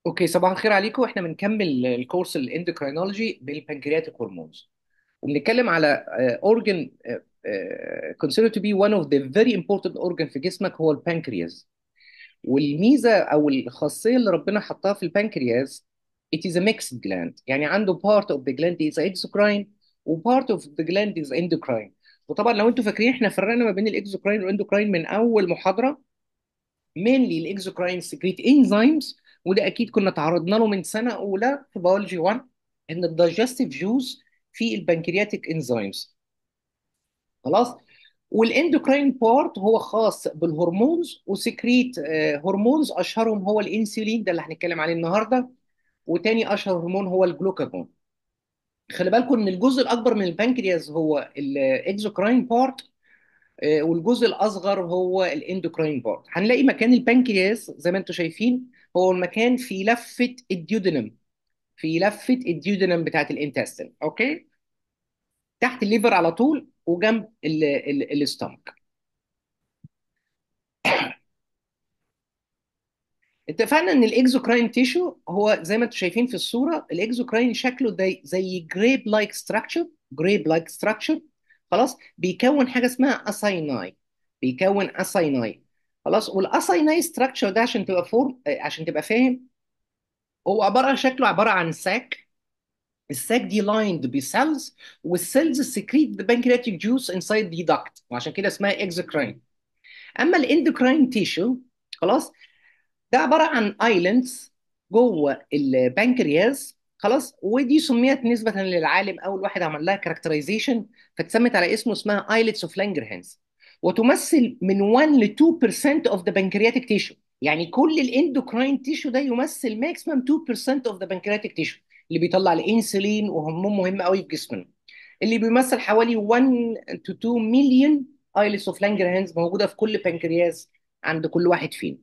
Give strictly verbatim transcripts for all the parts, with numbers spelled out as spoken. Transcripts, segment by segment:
اوكي، صباح الخير عليكم. احنا بنكمل الكورس الاندوكرينولوجي بالبنكرياتيك هرمونز، وبنتكلم على اورجن considered to be one of the very important organ في جسمك، هو البنكرياس. والميزه او الخاصيه اللي ربنا حطها في البنكرياس it is a mixed gland. يعني عنده part of the gland is exocrine و part of the gland is endocrine. وطبعا لو انتوا فاكرين احنا فرقنا ما بين الاكزوكراين والاندوكراين من اول محاضره. mainly الاكزوكراين سكريت انزيمز، وده اكيد كنا تعرضنا له من سنه اولى في بيولوجي واحد، ان الدايجستيف جوز في البنكرياتيك انزيمز. خلاص. والاندوكراين بارت هو خاص بالهرمونز وسكريت آه، هرمونز، اشهرهم هو الانسولين، ده اللي هنتكلم عليه النهارده. وتاني اشهر هرمون هو الجلوكاجون. خلي بالكم ان الجزء الاكبر من البنكرياس هو الاكزوكراين بارت، آه، والجزء الاصغر هو الاندوكراين بارت. هنلاقي مكان البنكرياس زي ما انتم شايفين هو المكان في لفه الديودنم، في لفه الديودنم بتاعت الانتستين. اوكي، تحت الليفر على طول وجنب الاستمك. اتفقنا ان الاكزوكراين تيشو هو زي ما انتم شايفين في الصوره، الاكزوكراين شكله ده زي جريب لايك ستراكشر، جريب لايك ستراكشر. خلاص، بيكون حاجه اسمها اسايناي، بيكون اسايناي. خلاص، والاسايناي ستراكشر ده عشان تبقى فور عشان تبقى فاهم، هو عباره عن شكله عباره عن ساك. الساك دي لايند بسيلز، والسيلز سكريت ذا بانكرياتيك جوس انسايد دي داكت، وعشان كده اسمها اكزوكراين. اما الاندوكراين تيشو، خلاص، ده عباره عن ايلاندز جوه البنكرياس. خلاص، ودي سميت نسبه للعالم، اول واحد عمل لها كاركترايزيشن فاتسمت على اسمه، اسمها ايلتس اوف لانجرهانز. وتمثل من واحد ل اتنين بالمية of the pancreatic tissue. يعني كل الاندوكراين تيشو ده يمثل ماكسيمم اتنين بالمية of the pancreatic tissue، اللي بيطلع الانسولين وهرمون مهم قوي في جسمنا، اللي بيمثل حوالي واحد to اتنين مليون ايلتس اوف لانجرهانز موجوده في كل بنكرياس عند كل واحد فينا.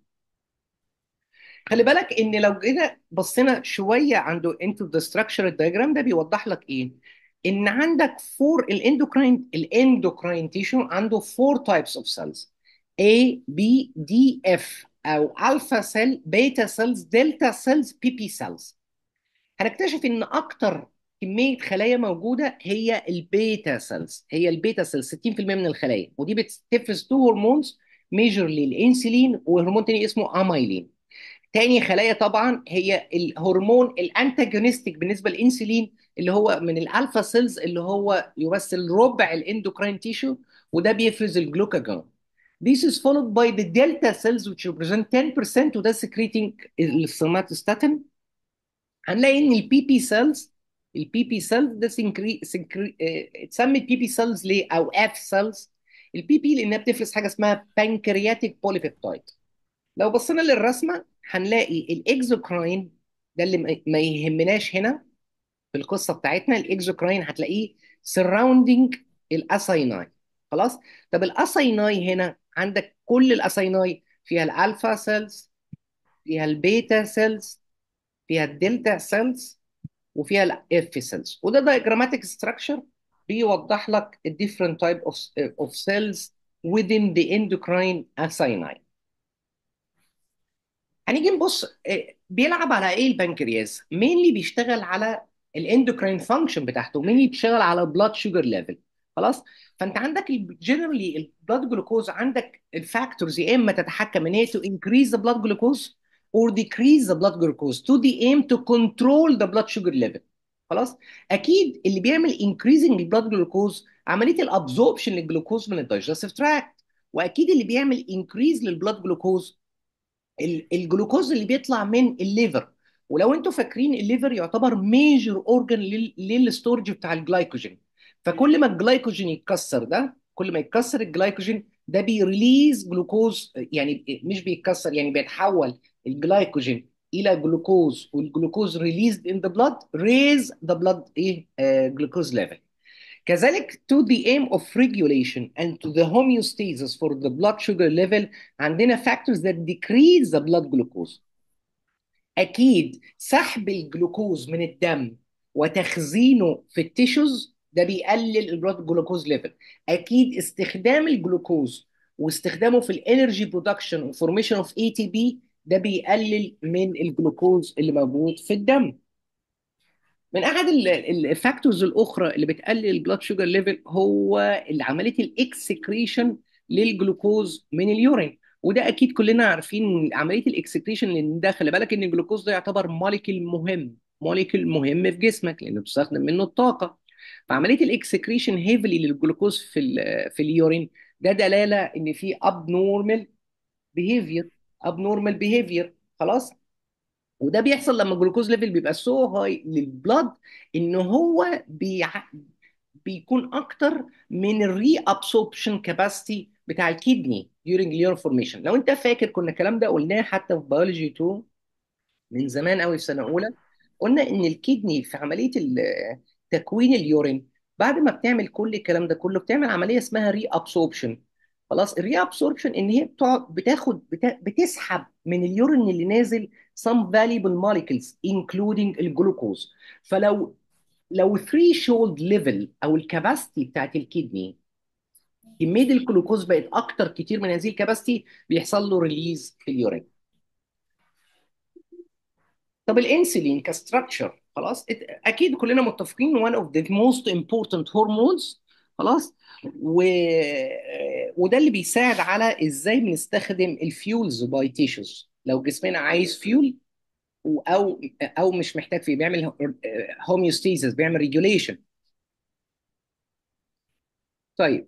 خلي بالك ان لو جينا بصينا شويه عنده انتو ذا ستراكشر، الدايجرام ده بيوضح لك ايه؟ ان عندك فور الاندوكراين الاندوكراين تيشو عنده فور تايبس اوف سيلز: A B D F، او الفا سيل، بيتا سيلز، دلتا سيلز، بي بي سيلز. هنكتشف ان اكتر كميه خلايا موجوده هي البيتا سيلز، هي البيتا سيلز ستين بالمية من الخلايا، ودي بتفرز تو هرمونز ميجرلي، الانسولين وهرمون تاني اسمه امايلين. تاني خلايا طبعا هي الهرمون الانتاجونستيك بالنسبه للانسولين، اللي هو من الالفا سيلز، اللي هو يمثل ربع الاندوكراين تيشو، وده بيفرز الجلوكاجون. This is followed by the delta cells which represent ten percent، وده secreting السوماتوستاتين. هنلاقي ان البي بي سيلز، البي بي سيلز ده سنكري سنكري اه، اتسمت بي بي سيلز ليه، او اف سيلز؟ البي بي لانها بتفرز حاجه اسمها بانكرياتيك بوليبيبتايد. لو بصينا للرسمه هنلاقي الاكزوكراين ده اللي ما ما يهمناش هنا في القصه بتاعتنا. الاكزوكراين هتلاقيه سراوندينج الاسايناي. خلاص. طب الاسايناي هنا عندك كل الاسايناي فيها الالفا سيلز، فيها البيتا سيلز، فيها الدلتا سيلز، وفيها الاف سيلز. وده diagrammatic structure بيوضح لك ال different type of of cells within the endocrine aciinae. هنيجي نبص، آه، بيلعب على ايه البنكرياس؟ مينلي بيشتغل على الاندوكراين فانكشن بتاعته، مينلي بيشتغل على البلاد شوجر ليفل. خلاص. فانت عندك جنرالي البلاد جلوكوز، عندك الفاكتورز يا اما تتحكم ان هي to increase the blood glucose or decrease the blood glucose to the aim to control the blood sugar level. خلاص. اكيد اللي بيعمل increasing البلاد جلوكوز عمليه الابزوربشن للجلوكوز من الدايجستيف تراكت، واكيد اللي بيعمل increase للبلاد جلوكوز ال- الجلوكوز اللي بيطلع من الليفر. ولو انتوا فاكرين الليفر يعتبر ميجر اورجان للستورج بتاع الجلايكوجين. فكل ما الجلايكوجين يتكسر، ده كل ما يتكسر الجلايكوجين ده بيريليز جلوكوز، يعني مش بيتكسر، يعني بيتحول الجلايكوجين الى جلوكوز، والجلوكوز ريليزد ان ذا بلاد ريز ذا بلاد ايه جلوكوز ليفل. كذلك to the aim of regulation and to the homeostasis for the blood sugar level عندنا factors that decrease the blood glucose. أكيد سحب الجلوكوز من الدم وتخزينه في التيشوز ده بيقلل البلاد جلوكوز ليفل. أكيد استخدام الجلوكوز واستخدامه في الانرجي برودكشن وفورميشن اوف اي تي بي ده بيقلل من الجلوكوز اللي موجود في الدم. من احد الفاكتورز الاخرى اللي بتقلل البلاد شوجر ليفل هو اللي عمليه الاكسكريشن للجلوكوز من اليورين. وده اكيد كلنا عارفين عمليه الاكسكريشن، لان ده خلي بالك ان الجلوكوز ده يعتبر موليكيول مهم، موليكيول مهم في جسمك لانه بتستخدم منه الطاقه. فعمليه الاكسكريشن هيفلي للجلوكوز في ال في اليورين، ده دلاله ان في اب نورمال بيهيفير، اب نورمال بيهيفير. خلاص. وده بيحصل لما الجلوكوز ليفل بيبقى سو هاي للبلاد، ان هو بيع... بيكون اكتر من الري ابسوربشن كاباسيتي بتاع الكدني during اليورين فورميشن. لو انت فاكر كنا الكلام ده قلناه حتى في بيولوجي اتنين من زمان قوي في سنه اولى. قلنا ان الكدني في عمليه ال- تكوين اليورين، بعد ما بتعمل كل الكلام ده كله بتعمل عمليه اسمها ري ابسوربشن. خلاص. الري ابسوربشن ان هي بتقعد بتاخد بتا بتسحب من اليورين اللي نازل some valuable molecules including الجلوكوز. فلو لو threshold level او الكباستي بتاعت الكدني، كميه الجلوكوز بقت اكتر كتير من هذه الكباستي، بيحصل له ريليز في اليورين. طب الانسولين كستراكشر، خلاص ات- اكيد كلنا متفقين one of the most important hormones. خلاص. و... وده اللي بيساعد على ازاي بنستخدم الفيولز باي تيشوز لو جسمنا عايز فيول، او او مش محتاج فيه، بيعمل هوميوستيزس، بيعمل ريجوليشن. طيب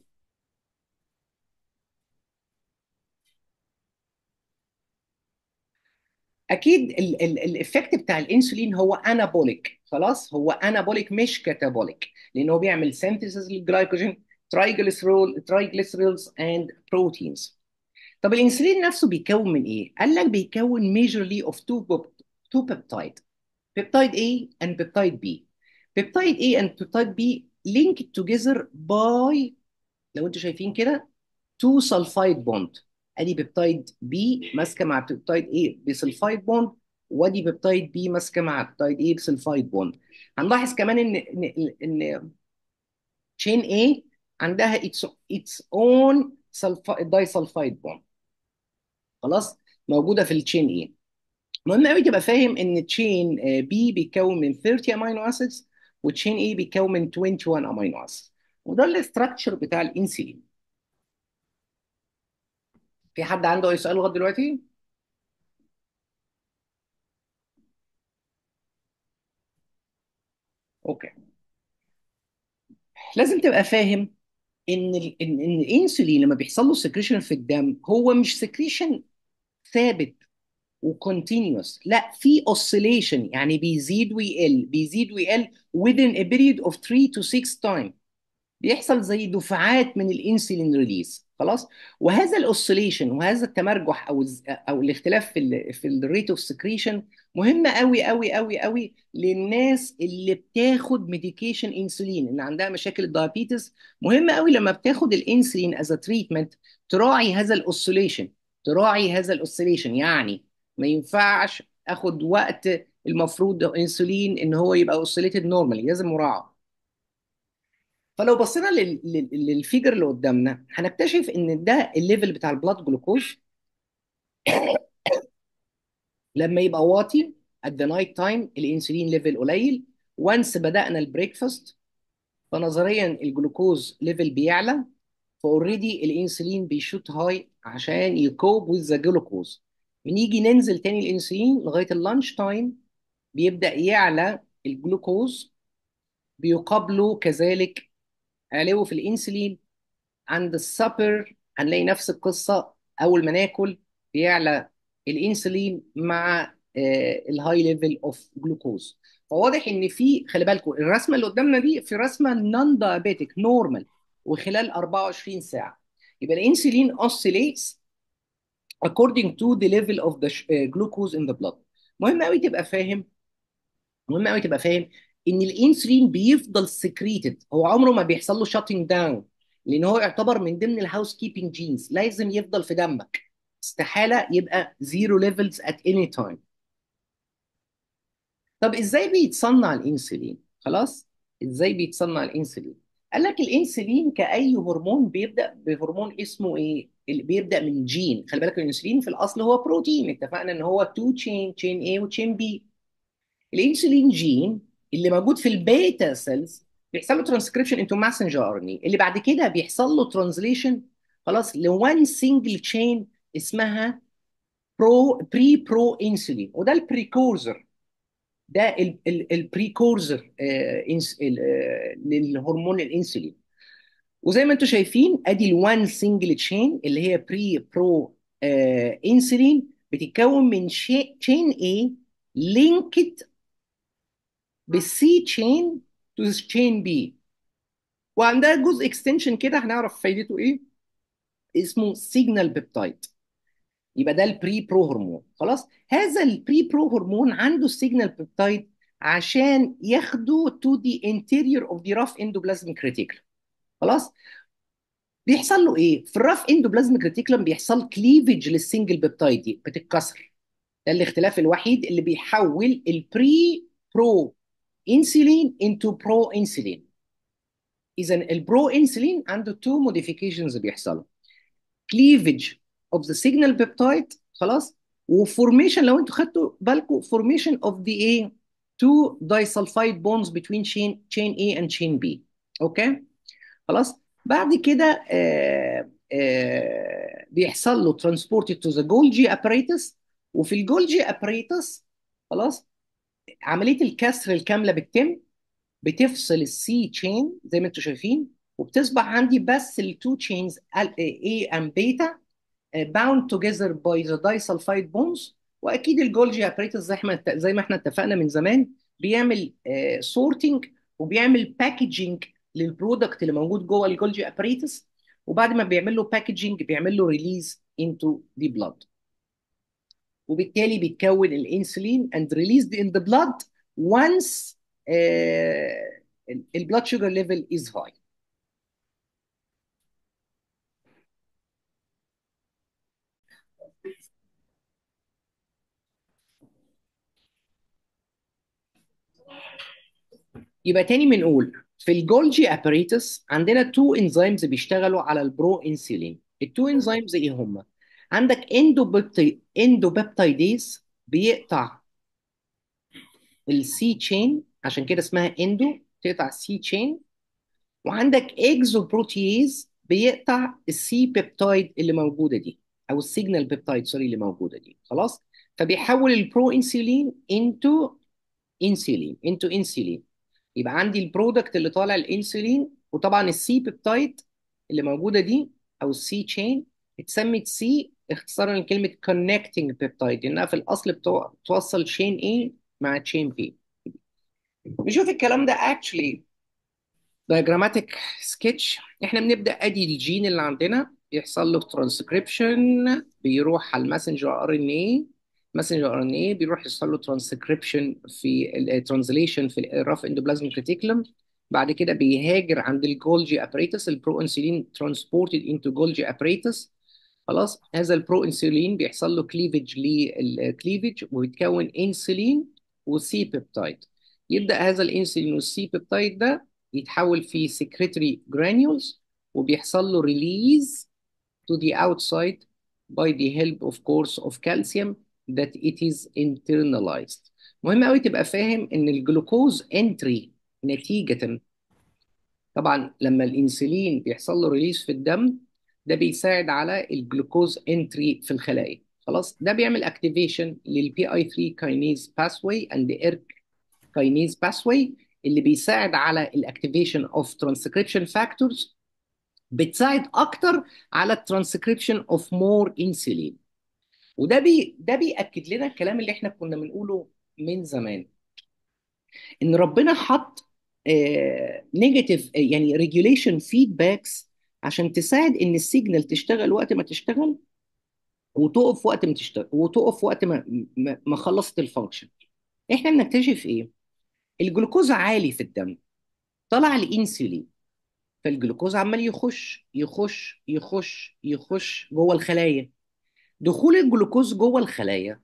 اكيد الايفكت بتاع الانسولين هو انابوليك. خلاص. هو انابوليك مش كاتابوليك، لانه بيعمل سينثيسيس للجلايكوجين، ترايجليسرول ترايجليسيرولز اند بروتينز. طب الانسولين نفسه بيكون من ايه؟ قال لك بيكون ميجرلي اوف تو تو بيبتايد، بيبتايد A and بيبتايد B. بيبتايد A and بيبتايد B linked together by، لو انتوا شايفين كده، تو سلفايد بوند. ادي بيبتايد بي ماسكه مع بيبتايد ايه بسلفايد بوند، وادي بيبتايد بي ماسكه مع بيبتايد ايه بسلفايد بوند. هنلاحظ كمان ان ان ان تشين ايه عندها its its own داي سلفايد بوند. خلاص. موجوده في التشين ايه. مهم قوي تبقى فاهم ان تشين بي بيتكون من ثلاثين امينو اسيدز، وتشين ايه بيتكون من واحد وعشرين امينو اسيدز. وده الاستراكشر بتاع الانسولين. في حد عنده اي سؤال لغايه دلوقتي؟ اوكي. لازم تبقى فاهم ان ال ان ان الانسولين لما بيحصل له سكريشن في الدم، هو مش سكريشن ثابت وكونتينيوس، لا، في اوسيليشن، يعني بيزيد ويقل بيزيد ويقل within a period of three to six times. بيحصل زي دفعات من الانسولين ريليز. خلاص. وهذا الاوسيليشن وهذا التمرجح او الز- او الاختلاف في ال في الريت اوف سكريشن مهم قوي قوي قوي قوي للناس اللي بتاخد ميديكيشن انسولين، اللي عندها مشاكل الدايابيتس. مهم قوي لما بتاخد الانسولين از تريتمنت تراعي هذا الاوسيليشن، تراعي هذا الاوسيليشن. يعني ما ينفعش اخد وقت المفروض انسولين ان هو يبقى اوسيليتد نورمالي، لازم مراعاه. فلو بصينا لل- لل- للفيجر اللي قدامنا هنكتشف ان ده الليفل بتاع البلاد جلوكوز لما يبقى واطي at the night time، الانسولين ليفل قليل. وانس بدأنا البريكفاست، فنظريا الجلوكوز ليفل بيعلى، فاوريدي الانسولين بيشوت هاي عشان يكوب وذ ذا جلوكوز. بنيجي ننزل تاني الانسولين لغايه اللانش تايم، بيبدأ يعلى الجلوكوز، بيقابله كذلك علو في الانسولين. عند السبر هنلاقي نفس القصة، أول ما ناكل بيعلى الإنسولين مع الهاي ليفل اوف جلوكوز. فواضح ان في، خلي بالكم الرسمه اللي قدامنا دي في رسمه نون دايابيتك نورمال وخلال اربعة وعشرين ساعه، يبقى الانسولين oscillates according to the level of the sh- uh, glucose in the blood. مهم قوي تبقى فاهم، مهم قوي تبقى فاهم ان الانسولين بيفضل سكريتد، هو عمره ما بيحصل له شاتنج داون، لان هو يعتبر من ضمن الهاوس كيبنج جينز، لازم يفضل في دمك، استحاله يبقى زيرو ليفلز ات اني تايم. طب ازاي بيتصنع الانسولين؟ خلاص. ازاي بيتصنع الانسولين؟ قال لك الانسولين كاي هرمون بيبدا بهرمون اسمه ايه؟ اللي بيبدا من جين. خلي بالك الانسولين في الاصل هو بروتين، اتفقنا ان هو تو تشين، تشين اي وتشين بي. الانسولين جين اللي موجود في البيتا سيلز بيحصل له ترانسكريبشن انتو ماسنجر ار ان اي، اللي بعد كده بيحصل له ترانزليشن خلاص لوان سنجل تشين اسمها برو بري برو انسولين، وده البريكورزر. ده البريكورزر للهرمون الانسولين. وزي ما انتم شايفين ادي الوان سنجل تشين اللي هي بري برو انسولين بتتكون من تشين اي لينكد بالسي تشين تو تشين بي، وعندها جزء اكستنشن كده هنعرف فايدته ايه، اسمه سيجنال بيبتايد. يبقى ده البري برو هرمون. خلاص، هذا البري برو هرمون عنده السيجنال بيبتايد عشان ياخده تو دي انتيريور اوف ذا راف اندوبلازميك ريتيكولم. خلاص، بيحصل له ايه في الراف اندوبلازميك ريتيكولم؟ بيحصل كليفج للسنجل بيبتايد دي، بتتكسر. ده الاختلاف الوحيد اللي بيحول البري برو انسولين انتو برو انسولين. اذا البرو انسولين عنده تو موديفيكيشنز بيحصلوا: كليفج اوف ذا سيجنال بيبتايد خلاص، وفورميشن لو انتوا خدتوا بالكم فورميشن اوف ذا ايه تو دايسلفايد بونز بتوين chain chain A and chain B. اوكي، خلاص. بعد كده آه آه بيحصل له transported to the Golgi apparatus، وفي الجولجي apparatus خلاص عمليه الكسر الكامله بتتم، بتفصل السي تشين زي ما انتم شايفين، وبتصبح عندي بس التو تشينز A and بيتا bound together by the disulfide bonds. واكيد الجولجي ابريتس زي ما زي ما احنا اتفقنا من زمان بيعمل سورتنج وبيعمل باكجينج للبرودكت اللي موجود جوه الجولجي ابريتس، وبعد ما بيعمل له باكجينج بيعمل له ريليز into the blood، وبالتالي بيتكون الانسولين and released in the blood once البلاد شوجر ليفل is high. يبقى تاني بنقول في الجولجي اباريتس عندنا تو انزيمز بيشتغلوا على البرو انسولين. التو انزيمز ايه هم؟ عندك اندوبيبتي اندوبيبتايديز بيقطع السي تشين، عشان كده اسمها اندو، تقطع السي تشين. وعندك اكزوبروتيز بيقطع السي بيبتايد اللي موجوده دي، او السيجنال بيبتايد سوري اللي موجوده دي. خلاص، فبيحول البرو انسولين انتو انسولين انتو انسولين. يبقى عندي البرودكت اللي طالع الانسولين، وطبعا السي بيبتايد اللي موجوده دي او السي تشين اتسمت سي اختصارا لكلمه كونكتنج بيبتايد، انها في الاصل بتو- بتوصل تشين اي مع تشين بي. نشوف الكلام ده اكشلي دايجراماتيك سكتش. احنا بنبدا ادي الجين اللي عندنا يحصل له ترانسكريبشن، بيروح على الماسنجر ار ان اي، ماسنجر ار ان اي بيروح يحصل له ترانسكريبشن في الترانزليشن في الراف اندوبلازميك ريتيكولم. بعد كده بيهاجر عند الجولجي ابريتس، البرو انسولين ترانسبورتد انتو جولجي ابريتس. خلاص، هذا البرو انسولين بيحصل له كليفج للكليفج وبيتكون انسولين وسي بيبتايد. يبدا هذا الانسولين والسي بيبتايد ده يتحول في secretory granules، وبيحصل له release to the outside by the help of course of calcium that it is internalized. مهم قوي تبقى فاهم ان الجلوكوز entry نتيجة، طبعا لما الانسولين بيحصل له ريليز في الدم ده بيساعد على الجلوكوز انتري في الخلايا. خلاص، ده بيعمل اكتيفيشن للبي اي ثري كاينيز باثواي اند ايرك كاينيز باثواي اللي بيساعد على الاكتيفيشن اوف ترانسكريبشن فاكتورز، بتساعد اكتر على الترانسكريبشن اوف مور انسولين. وده بي ده بياكد لنا الكلام اللي احنا كنا بنقوله من زمان، ان ربنا حط نيجاتيف يعني ريجوليشن فيدباكس عشان تساعد ان السيجنال تشتغل وقت ما تشتغل، وتقف وقت ما تشتغل، وتقف وقت ما ما ما خلصت الفانكشن. احنا بنكتشف ايه؟ الجلوكوز عالي في الدم، طلع الانسولين، فالجلوكوز عمال يخش يخش يخش يخش جوه الخلايا. دخول الجلوكوز جوه الخلايا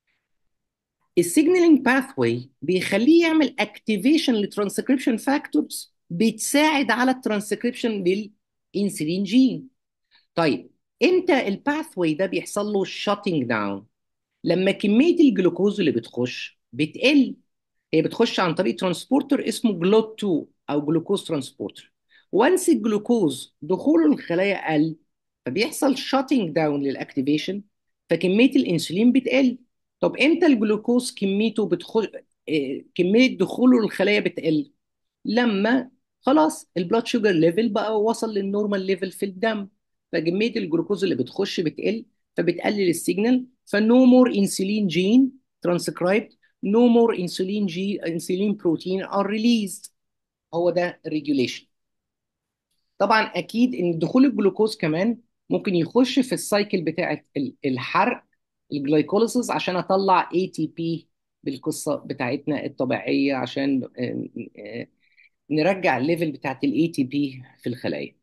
السيجنالينج باثواي بيخليه يعمل اكتيفيشن لترانسكريبشن فاكتورز بتساعد على الترانسكريبشن للانسولين جين. طيب امتى الباثوي ده بيحصل له شutting داون؟ لما كميه الجلوكوز اللي بتخش بتقل. هي بتخش عن طريق ترانسبورتر اسمه جلوت اتنين او جلوكوز ترانسبورتر. وانس الجلوكوز دخوله الخلايا قل، فبيحصل شاتنج داون للاكتيفيشن، فكميه الانسولين بتقل. طب امتى الجلوكوز كميته بتخش، آه، كميه دخوله للخلايا بتقل؟ لما خلاص البلاد شوجر ليفل بقى وصل للنورمال ليفل في الدم، فكميه الجلوكوز اللي بتخش بتقل، فبتقلل السيجنال، فنو مور انسولين جين ترانسكرايبد، no more insulin G insulin protein are released. هو ده الريجوليشن. طبعا اكيد ان دخول الجلوكوز كمان ممكن يخش في السايكل بتاعه ال- الحرق، الجلايكوليسيس، عشان اطلع اي تي بي بالقصه بتاعتنا الطبيعيه، عشان آه، آه، نرجع الليفل بتاعت الاي تي بي في الخلايا.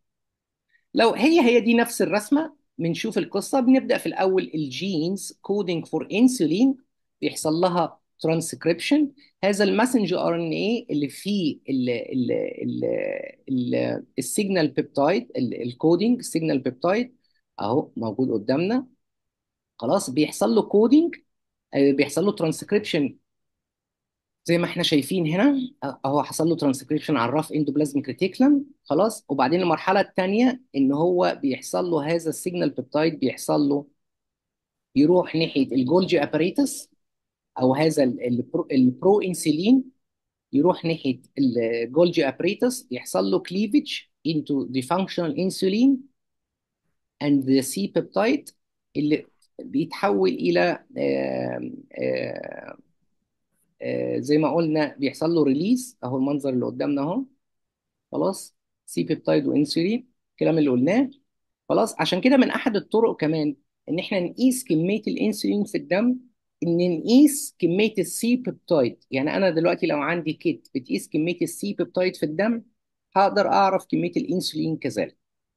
لو هي هي دي نفس الرسمه، بنشوف القصه. بنبدا في الاول الجينز كودينج فور انسولين، بيحصل لها ترانسكريبشن. هذا الماسنجر ار ان اي اللي فيه ال ال ال ال السيجنال بيبتايد، الكودينج السيجنال بيبتايد اهو موجود قدامنا. خلاص بيحصل له كودينج، بيحصل له ترانسكريبشن زي ما احنا شايفين هنا اهو. حصل له ترانسكريبشن على الرف اندوبلازميك ريتيكولم. خلاص، وبعدين المرحله الثانيه ان هو بيحصل له هذا السيجنال بيبتايد، بيحصل له يروح ناحيه الجولجي اباريتس، او هذا ال- البرو, البرو انسولين يروح ناحيه الجولجي اباريتس، يحصل له كليفج into the functional insulin and the C peptide اللي بيتحول الى آه، آه، آه، زي ما قلنا بيحصل له ريليز اهو، المنظر اللي قدامنا اهو. خلاص، سي بيبتايد وانسولين، الكلام اللي قلناه. خلاص، عشان كده من احد الطرق كمان ان احنا نقيس كميه الانسولين في الدم، ان نقيس كميه السي بيبتايد. يعني انا دلوقتي لو عندي كيت بتقيس كميه السي بيبتايد في الدم، هقدر اعرف كميه الانسولين كذلك.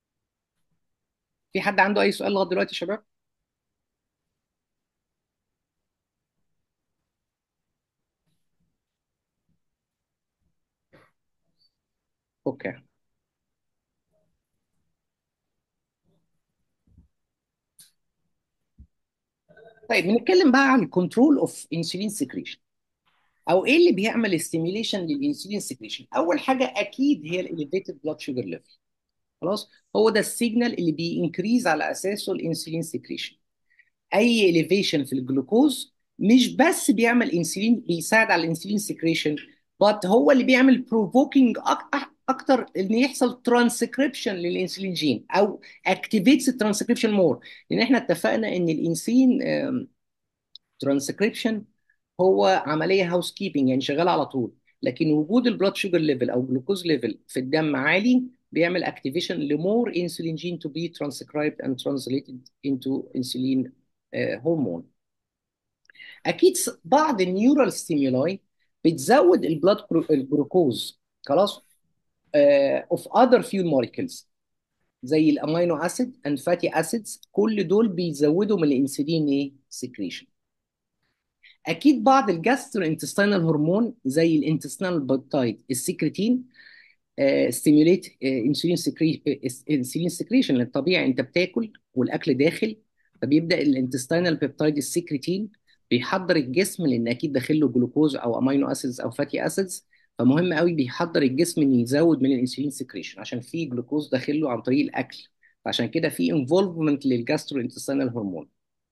في حد عنده اي سؤال لغايه دلوقتي يا شباب؟ اوكي. طيب بنتكلم بقى عن الكنترول اوف انسولين سكريشن، او ايه اللي بيعمل ستيميوليشن للانسولين سكريشن. اول حاجه اكيد هي الاليفيتد بلاد شوجر ليفل. خلاص، هو ده السيجنال اللي بينكريز على اساسه الانسولين سكريشن. اي اليفيشن في الجلوكوز مش بس بيعمل انسولين، بيساعد على الانسولين سكريشن، بس هو اللي بيعمل بروفوكينج اكتر ان يحصل ترانسكريبشن للانسولين جين، او اكتيفيتس الترانسكريبشن مور. لان احنا اتفقنا ان الانسولين ترانسكريبشن هو عمليه هاوس كيبنج، يعني شغاله على طول. لكن وجود البلاد شوجر ليفل او جلوكوز ليفل في الدم عالي بيعمل اكتيفيشن لمور انسولين جين تو بي ترانسكرايبد اند ترانسليتد انتو انسولين هرمون. اكيد س- بعض النيورال ستيمولاي بتزود البلاد الجلوكوز. خلاص، اوف اذر فيول موليكيولز زي الامينو اسيد اند فاتي اسيدز، كل دول بيزودوا من الانسولين ايه سكريشن. اكيد بعض الجاسترو انتستينال هرمون زي الانتستينال بيبتايد السكرتين ستيميوليت انسولين سكري انسولين سكريشن. الطبيعي انت بتاكل والاكل داخل، فبيبدا الانتستينال بيبتايد السكرتين بيحضر الجسم، لان اكيد داخل له جلوكوز او امينو اسيدز او فاتي اسيدز. فمهم قوي بيحضر الجسم ان يزود من الانسولين سكريشن عشان في جلوكوز داخل له عن طريق الاكل. فعشان كده في انفولفمنت للجاسترو انتستينال هرمون.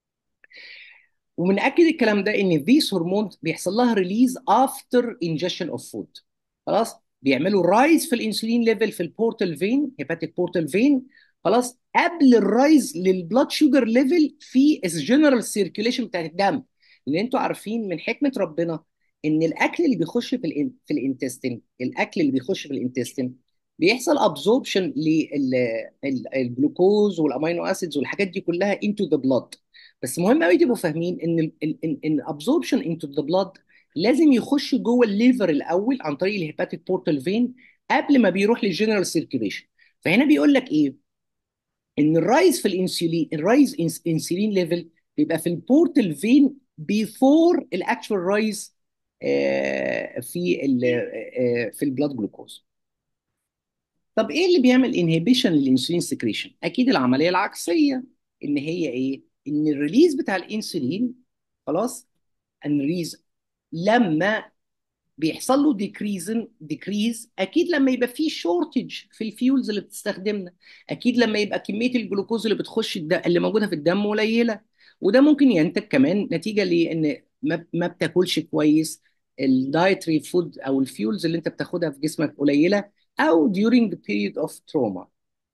وبنأكد الكلام ده ان these هرمونز بيحصل لها ريليز افتر انجكشن اوف فود. خلاص، بيعملوا رايز في الانسولين ليفل في البورتال فين، هيباتيك بورتال فين. خلاص، قبل الرايز للبلاد شوجر ليفل في الجنرال سيركيوليشن بتاعت الدم. لان انتوا عارفين من حكمه ربنا ان الاكل اللي بيخش في الان في الانتستين، الاكل اللي بيخش في الانتستين بيحصل ابزوربشن للجلوكوز والامينو اسيدز والحاجات دي كلها into the blood. بس مهم قوي تبقوا فاهمين ان ال ان ان ان absorption into the blood لازم يخش جوه الليفر الاول عن طريق الهيباتيك بورتال فين قبل ما بيروح للجنرال سيركيوليشن. فهنا بيقول لك ايه؟ ان الرايز في الانسولين، الرايز انسولين ليفل بيبقى في البورتال فين بيفور الاكشوال رايز في ال آه، في البلاد جلوكوز. طب ايه اللي بيعمل انهبيشن للانسولين سكريشن؟ اكيد العمليه العكسيه. ان هي ايه؟ ان الريليز بتاع الانسولين، خلاص، الريليز لما بيحصل له ديكريز ديكريز اكيد لما يبقى في شورتج في الفيولز اللي بتستخدمنا، اكيد لما يبقى كميه الجلوكوز اللي بتخش الدم اللي موجوده في الدم قليله. وده ممكن ينتج كمان نتيجه لان ما ما بتاكلش كويس، الدايتري فود او الفيولز اللي انت بتاخدها في جسمك قليله، او during the period of trauma.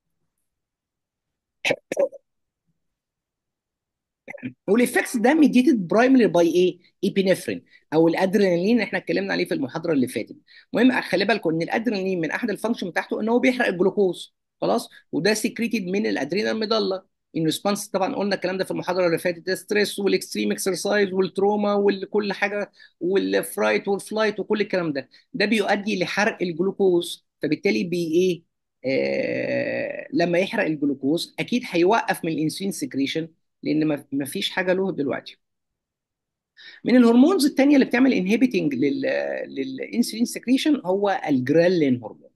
والايفكتس ده ميديتد برايمري باي ايه؟ ايبينفرين او الادرينالين اللي احنا اتكلمنا عليه في المحاضره اللي فاتت. المهم خلي بالكم ان الادرينالين من احد الفانكشن بتاعته ان هو بيحرق الجلوكوز، خلاص، وده سكريتد من الادرينال ميدالا ان ريسبونس. طبعا قلنا الكلام ده في المحاضره اللي فاتت، الستريس والاكستريم اكسرسايز والتروما وكل حاجه والفرايت والفلايت وكل الكلام ده، ده بيؤدي لحرق الجلوكوز. فبالتالي بي ايه؟ آه لما يحرق الجلوكوز اكيد هيوقف من الانسولين سكريشن، لان ما ما فيش حاجه له دلوقتي. من الهرمونز التانية اللي بتعمل انهبيتنج لل للانسولين سكريشن هو الجريلين هرمون،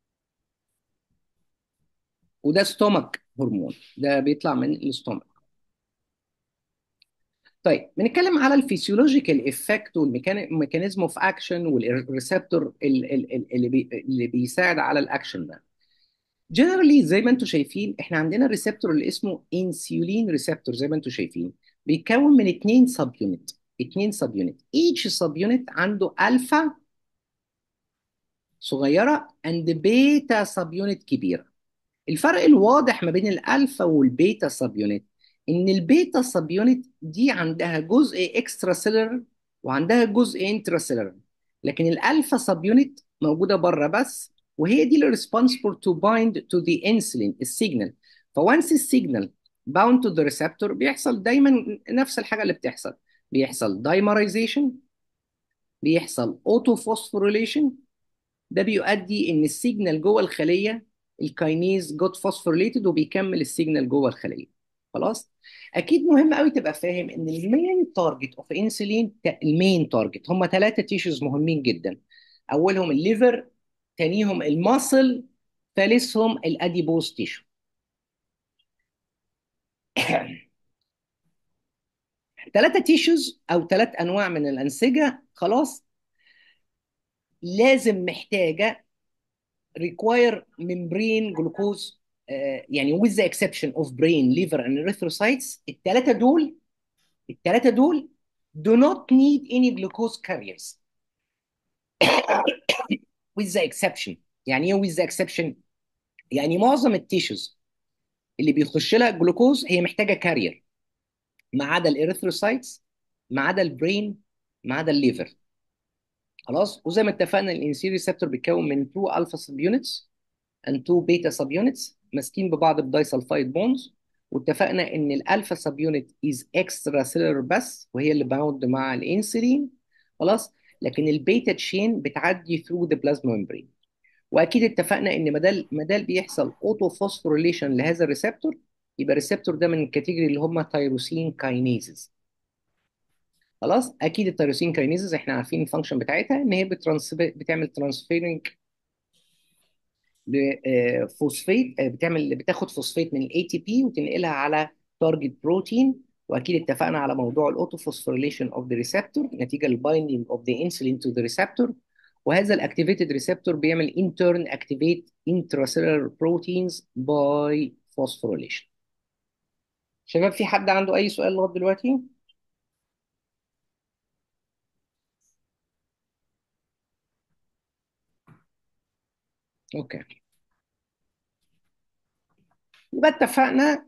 وده ستومك هرمون، ده بيطلع من الاستومك. طيب بنتكلم على الفسيولوجيكال افكت والميكانيزم اوف اكشن والريسبتور اللي بي اللي بيساعد على الاكشن ده. جنرالي زي ما انتم شايفين احنا عندنا الريسبتور اللي اسمه انسولين ريسبتور، زي ما انتم شايفين بيتكون من اثنين سب يونت، اثنين سب يونت، each سب يونت عنده الفا صغيره اند بيتا سب يونت كبيره. الفرق الواضح ما بين الالفا والبيتا سب يونت ان البيتا سب يونت دي عندها جزء اكسترا سيلر وعندها جزء انترا سيلر، لكن الالفا سب يونت موجوده بره بس، وهي دي اللي responsible to bind to the insulin السيجنال. فوانس السيجنال bound to the receptor بيحصل دايما نفس الحاجه اللي بتحصل، بيحصل دايمرايزيشن، بيحصل اوتوفوسفوريليشن، ده بيؤدي ان السيجنال جوه الخليه الكاينيز جوت فوسفوريليتد وبيكمل السيجنال جوه الخليه. خلاص. اكيد مهم قوي تبقى فاهم ان المين تارجت اوف انسولين، المين تارجت هم ثلاثه تيشوز مهمين جدا، اولهم الليفر، ثانيهم الماسل، ثالثهم الاديبوز تيشو. ثلاثه تيشوز او ثلاث انواع من الانسجه، خلاص، لازم محتاجه require membrane glucose، آه، يعني with the exception of brain liver and erythrocytes، الثلاثه دول الثلاثه دول do not need any glucose carriers with the exception. يعني ايه with the exception؟ يعني معظم التيشوز اللي بيخش لها جلوكوز هي محتاجه كارير، ما عدا الاريثروسايتس، ما عدا البرين، ما عدا الليفر. خلاص. وزي ما اتفقنا الانسولين ريسبتور بيتكون من اتنين الفا سب يونتس and اتنين بيتا سب يونتس ماسكين ببعض بداي سلفايد بونز، واتفقنا ان الالفا سب يونت از اكسترا سيلر بس، وهي اللي باوند مع الانسولين. خلاص. لكن البيتا تشين بتعدي ثرو ذا بلازما ممبرين. واكيد اتفقنا ان مدال مدال بيحصل اوتو فوسفوريليشن لهذا الريسبتور، يبقى الريسبتور ده من الكاتيجوري اللي هم تيروسين كاينيزز. خلاص. اكيد التيروسين كاينيزز احنا عارفين الفانكشن بتاعتها ان هي بترانس بتعمل ترانسفيرنج فوسفيت، بتعمل بتاخد فوسفيت من الاي تي بي وتنقلها على تارجت بروتين. واكيد اتفقنا على موضوع الاوتوفوسفوريليشن اوف ذا ريسبتور نتيجه للبايندينج اوف ذا انسولين تو ذا ريسبتور، وهذا الاكتيفيتد ريسبتور بيعمل انترن اكتيفيت انتراسيلولار بروتينز باي فوسفوريليشن. شباب في حد عنده اي سؤال لغايه دلوقتي؟ اوكي. يبقى اتفقنا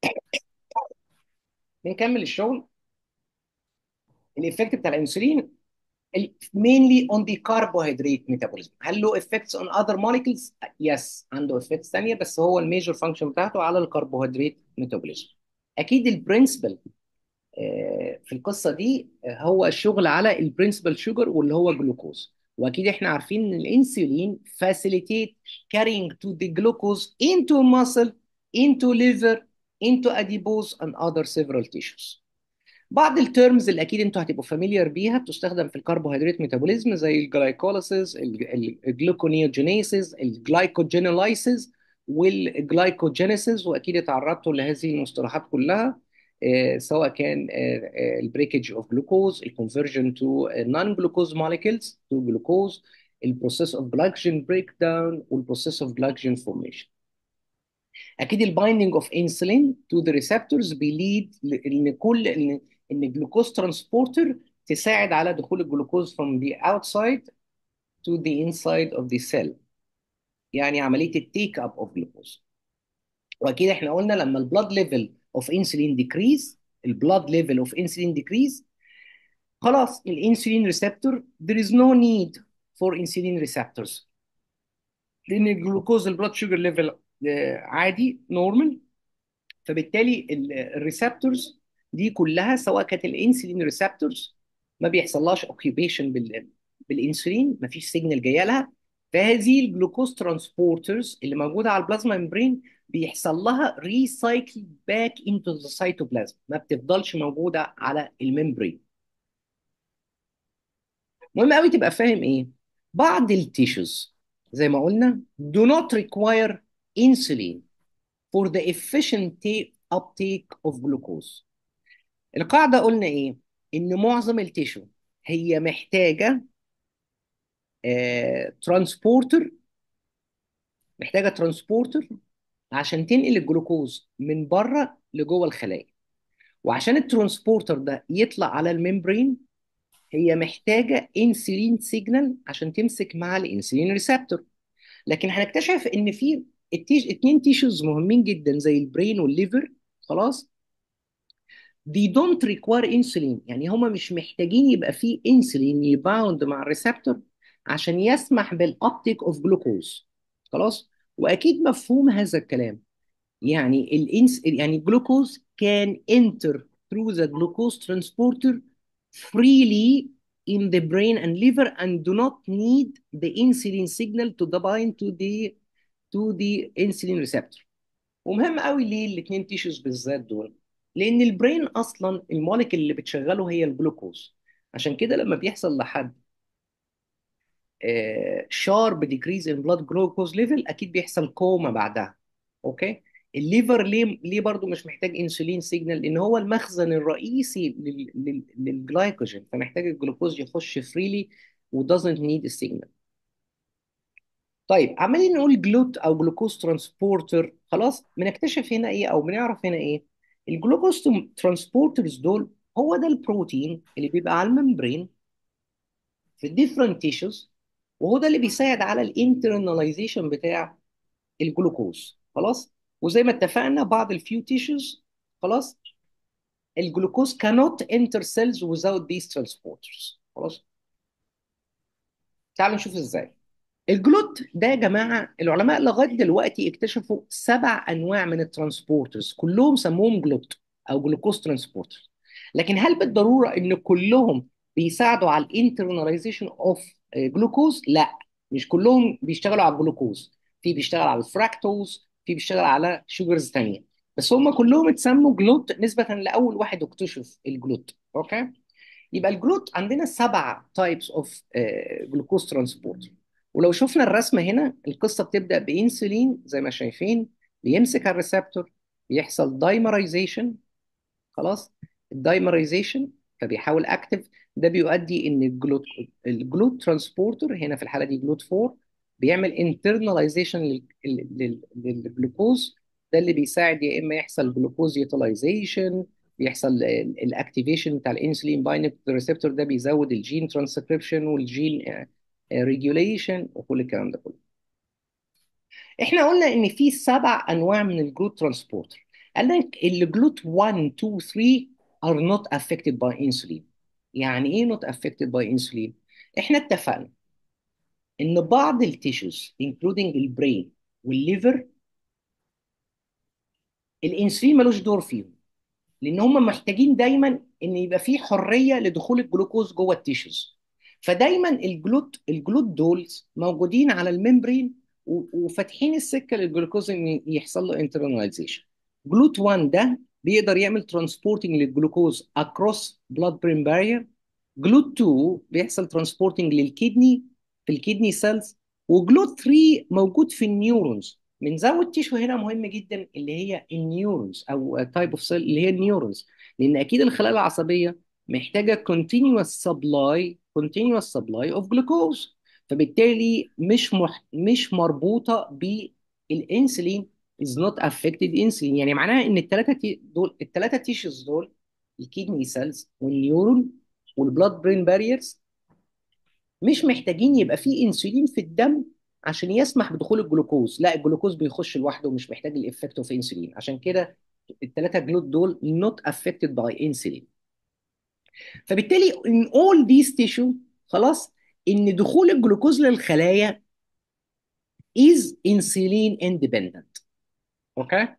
نكمل الشغل. الايفكت بتاع الانسولين mainly on the carbohydrate metabolism. هل له effects on other molecules؟ yes، عنده effects ثانية، بس هو الميجر فانكشن بتاعته على الكربوهيدرات ميتابوليزم. اكيد البرنسبل في القصة دي آه، هو الشغل على البرنسبل شوجر واللي هو جلوكوز. واكيد احنا عارفين ان الانسولين facilitate carrying to the glucose into muscle, into liver, into adipose and other several tissues. بعض الترمز اللي اكيد انتوا هتبقوا فاميليار بيها بتستخدم في الكربوهيدرات ميتابوليزم زي الجلايكوليسيس، الجلوكونيوجينيسيس، الجلايكوجينولايسيس، والجلايكوجينيسيس، واكيد اتعرضتوا لهذه المصطلحات كلها، آه، سواء كان البريكج اوف جلوكوز، الكونفرجن تو نون جلوكوز موليكيولز تو جلوكوز، البروسيس اوف جلايكوجين بريك داون، والبروسيس اوف جلايكوجين فورميشن. اكيد البايندينج اوف انسولين تو ذا ريسبتورز بيليد ان كل ان ان الجلوكوز ترانسبورتر تساعد على دخول الجلوكوز from the outside to the inside of the cell، يعني عمليه التيك اب اوف جلوكوز. واكيد احنا قلنا لما البلاد ليفل اوف انسولين ديكريز، البلاد ليفل اوف انسولين ديكريز، خلاص الانسولين ريسبتور there is no need for insulin receptors، لان الجلوكوز البلاد شوجر ليفل عادي نورمال. فبالتالي الريسبتورز دي كلها سواء كانت الانسولين ريسبتورز ما بيحصلهاش اوكيوبيشن بال بالانسولين، ما فيش سيجنال جايه لها. فهذه الجلوكوز ترانسبورترز اللي موجوده على البلازما ممبرين بيحصل لها ريسايكل باك انتو ذا سيتوبلازم، ما بتفضلش موجوده على الممبرين. مهم قوي تبقى فاهم ايه، بعض التيشوز زي ما قلنا do not require insulin for the efficient ta- uptake of glucose. القاعدة قلنا إيه؟ إن معظم التيشو هي محتاجة ترانسبورتر، محتاجة ترانسبورتر عشان تنقل الجلوكوز من بره لجوه الخلايا. وعشان الترانسبورتر ده يطلع على الممبرين هي محتاجة انسولين سيجنال عشان تمسك مع الانسولين ريسبتور. لكن هنكتشف إن في التيش... اتنين تيشوز مهمين جدا زي البرين والليفر، خلاص they don't require insulin، يعني هما مش محتاجين يبقى فيه انسولين يباوند مع الريسبتور عشان يسمح بالابتيك اوف جلوكوز. خلاص، واكيد مفهوم هذا الكلام. يعني الانس يعني الجلوكوز can enter through the glucose transporter freely in the brain and liver and do not need the insulin signal to bind to the to the insulin receptor. ومهم قوي ليه الاثنين تيشوز بالذات دول، لان البرين اصلا الموليكيول اللي بتشغله هي الجلوكوز. عشان كده لما بيحصل لحد شارب ديكريز ان بلاد جلوكوز ليفل اكيد بيحصل كوما بعدها. اوكي، الليفر ليه ليه برضو مش محتاج انسولين سيجنال؟ لان هو المخزن الرئيسي لل- لل- للجلايكوجين، فمحتاج الجلوكوز يخش فريلي و doesn't need السيجنال. طيب عمالين نقول جلوت او جلوكوز ترانسبورتر، خلاص بنكتشف هنا ايه او بنعرف هنا ايه؟ الجلوكوز ترانسبورترز دول هو ده البروتين اللي بيبقى على الممبرين في الديفرنت تيشوز، وهو ده اللي بيساعد على الانترناليزيشن بتاع الجلوكوز. خلاص، وزي ما اتفقنا بعض الفيو تيشوز، خلاص الجلوكوز cannot enter cells without these transporters. خلاص، تعالوا نشوف ازاي. الجلوت ده يا جماعه العلماء لغايه دلوقتي اكتشفوا سبع انواع من الترانسبورترز، كلهم سموهم جلوت او جلوكوز ترانسبورتر. لكن هل بالضروره ان كلهم بيساعدوا على الانترناليزيشن اوف جلوكوز؟ لا، مش كلهم بيشتغلوا على الجلوكوز، في بيشتغل على الفراكتوز، في بيشتغل على شوجرز تانية، بس هم كلهم اتسموا جلوت نسبه لاول واحد اكتشف الجلوت. اوكي، يبقى الجلوت عندنا سبع تايبس اوف جلوكوز ترانسبورت. ولو شفنا الرسمه هنا القصه بتبدا بانسولين زي ما شايفين، بيمسك على الريسبتور، بيحصل دايمرايزيشن. خلاص، الدايمرايزيشن فبيحاول اكتف، ده بيؤدي ان الجلوت الجلوت ترانسبورتر هنا في الحاله دي جلوت اربعة بيعمل انترناليزيشن للجلوكوز، ده اللي بيساعد يا اما يحصل جلوكوز يوتيلايزيشن، بيحصل الاكتيفيشن بتاع الانسولين بايند ريسبتور، ده بيزود الجين ترانسكريبشن والجين ريجوليشن وكل الكلام ده كله. احنا قلنا ان في سبع انواع من الجلوت ترانسبورتر. قال لك الجلوت واحد اتنين تلاتة are not affected by insulin. يعني ايه not affected by insulin؟ احنا اتفقنا ان بعض التيشوز including البرين والليفر الانسولين ملوش دور فيهم، لان هم محتاجين دايما ان يبقى في حريه لدخول الجلوكوز جوه التيشوز. فدايما الجلوت الجلوت دولز موجودين على الممبرين و- وفاتحين السكه للجلوكوز ان يحصل له انترناليزيشن. جلوت واحد ده بيقدر يعمل ترانسبورتنج للجلوكوز اكروس بلاد برين بارير. جلوت اتنين بيحصل ترانسبورتنج للكدني في الكدني سيلز. وجلوت تلاتة موجود في النيورونز، بنزود تيشو هنا مهم جدا اللي هي النيورونز او تايب اوف سيل اللي هي النيورونز، لان اكيد الخلايا العصبيه محتاجه continuous supply continuous supply of glucose. فبالتالي مش مح... مش مربوطه بالانسولين is not affected insulin. يعني معناها ان الثلاثه تي... دول الثلاثه تيشوز دول، الكيدني سيلز والنيورون والبلاد برين باريرز، مش محتاجين يبقى فيه انسولين في الدم عشان يسمح بدخول الجلوكوز. لا، الجلوكوز بيخش لوحده ومش محتاج الافكت اوف انسولين. عشان كده الثلاثه جلوت دول not affected by insulin. فبالتالي in all these tissue، خلاص، ان دخول الجلوكوز للخلايا is insulin independent. اوكي.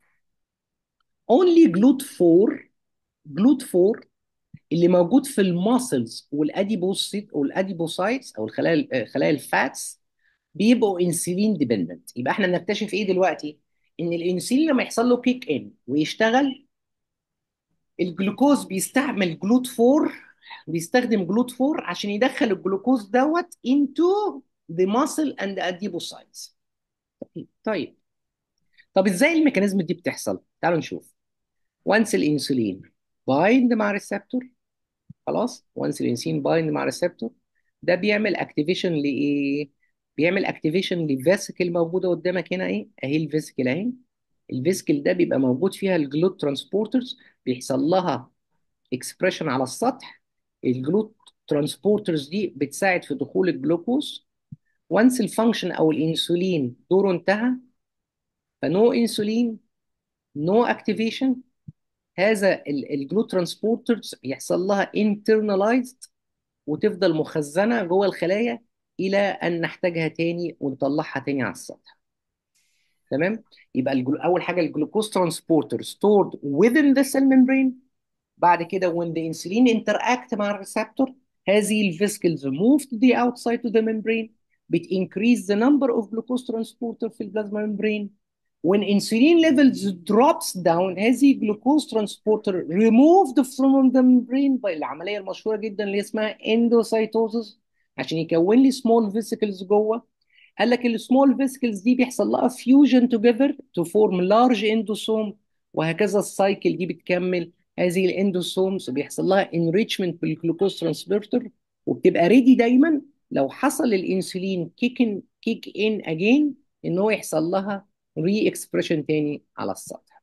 only جلوت فور، جلوت فور اللي موجود في الماسلز والاديبوسيت والاديبوسايتس او الخلايا خلايا الفاتس بيبقوا انسولين ديبندنت. يبقى احنا بنكتشف ايه دلوقتي؟ ان الانسولين لما يحصل له كيك ان ويشتغل، الجلوكوز بيستعمل جلوت فور، بيستخدم جلوت فور عشان يدخل الجلوكوز دوت into the muscle and the adipocytes. طيب، طب ازاي الميكانيزم دي بتحصل؟ تعالوا نشوف. وانس الانسولين بايند مع ريسبتور، خلاص، وانس الانسولين بايند مع ريسبتور، ده بيعمل اكتيفيشن لايه؟ بيعمل اكتيفيشن لفيسيكل موجوده قدامك هنا، ايه اهي الفيسيكل اهي. الفيسيكل ده بيبقى موجود فيها الجلوت ترانسبورترز، بيحصل لها اكسبريشن على السطح. الجلوت ترانسبورترز دي بتساعد في دخول الجلوكوز. وانس الفانكشن او الانسولين دوره انتهى، فنو انسولين، نو اكتيفيشن. هذا الجلوت ترانسبورترز يحصل لها internalized وتفضل مخزنة جوه الخلايا إلى أن نحتاجها تاني ونطلعها تاني على السطح. تمام. يبقى الجلو... أول حاجة الجلوكوز ترانسبورتر stored within the cell membrane. بعد كده when the insulin interact مع الريسبتور، هذه الفيسكلز move to the outside of the membrane، بت increase the number of glucose transporter في البلازما membrane. when insulin levels drops down، هذه glucose transporter removed from the membrane بالعملية المشهورة جدا اللي اسمها endocytosis عشان يكون لي small vesicles جوه. قال لك السمول فيسكلز دي بيحصل لها فيوجن توجذر تو فورم لارج اندوسوم، وهكذا السايكل دي بتكمل. هذه الاندوسومز بيحصل لها انريتشمنت بالجلوكوز ترانسبورتر، وبتبقى ريدي دايما لو حصل الانسولين كيك ان كيك ان اجين ان هو يحصل لها ري اكسبريشن تاني على السطح.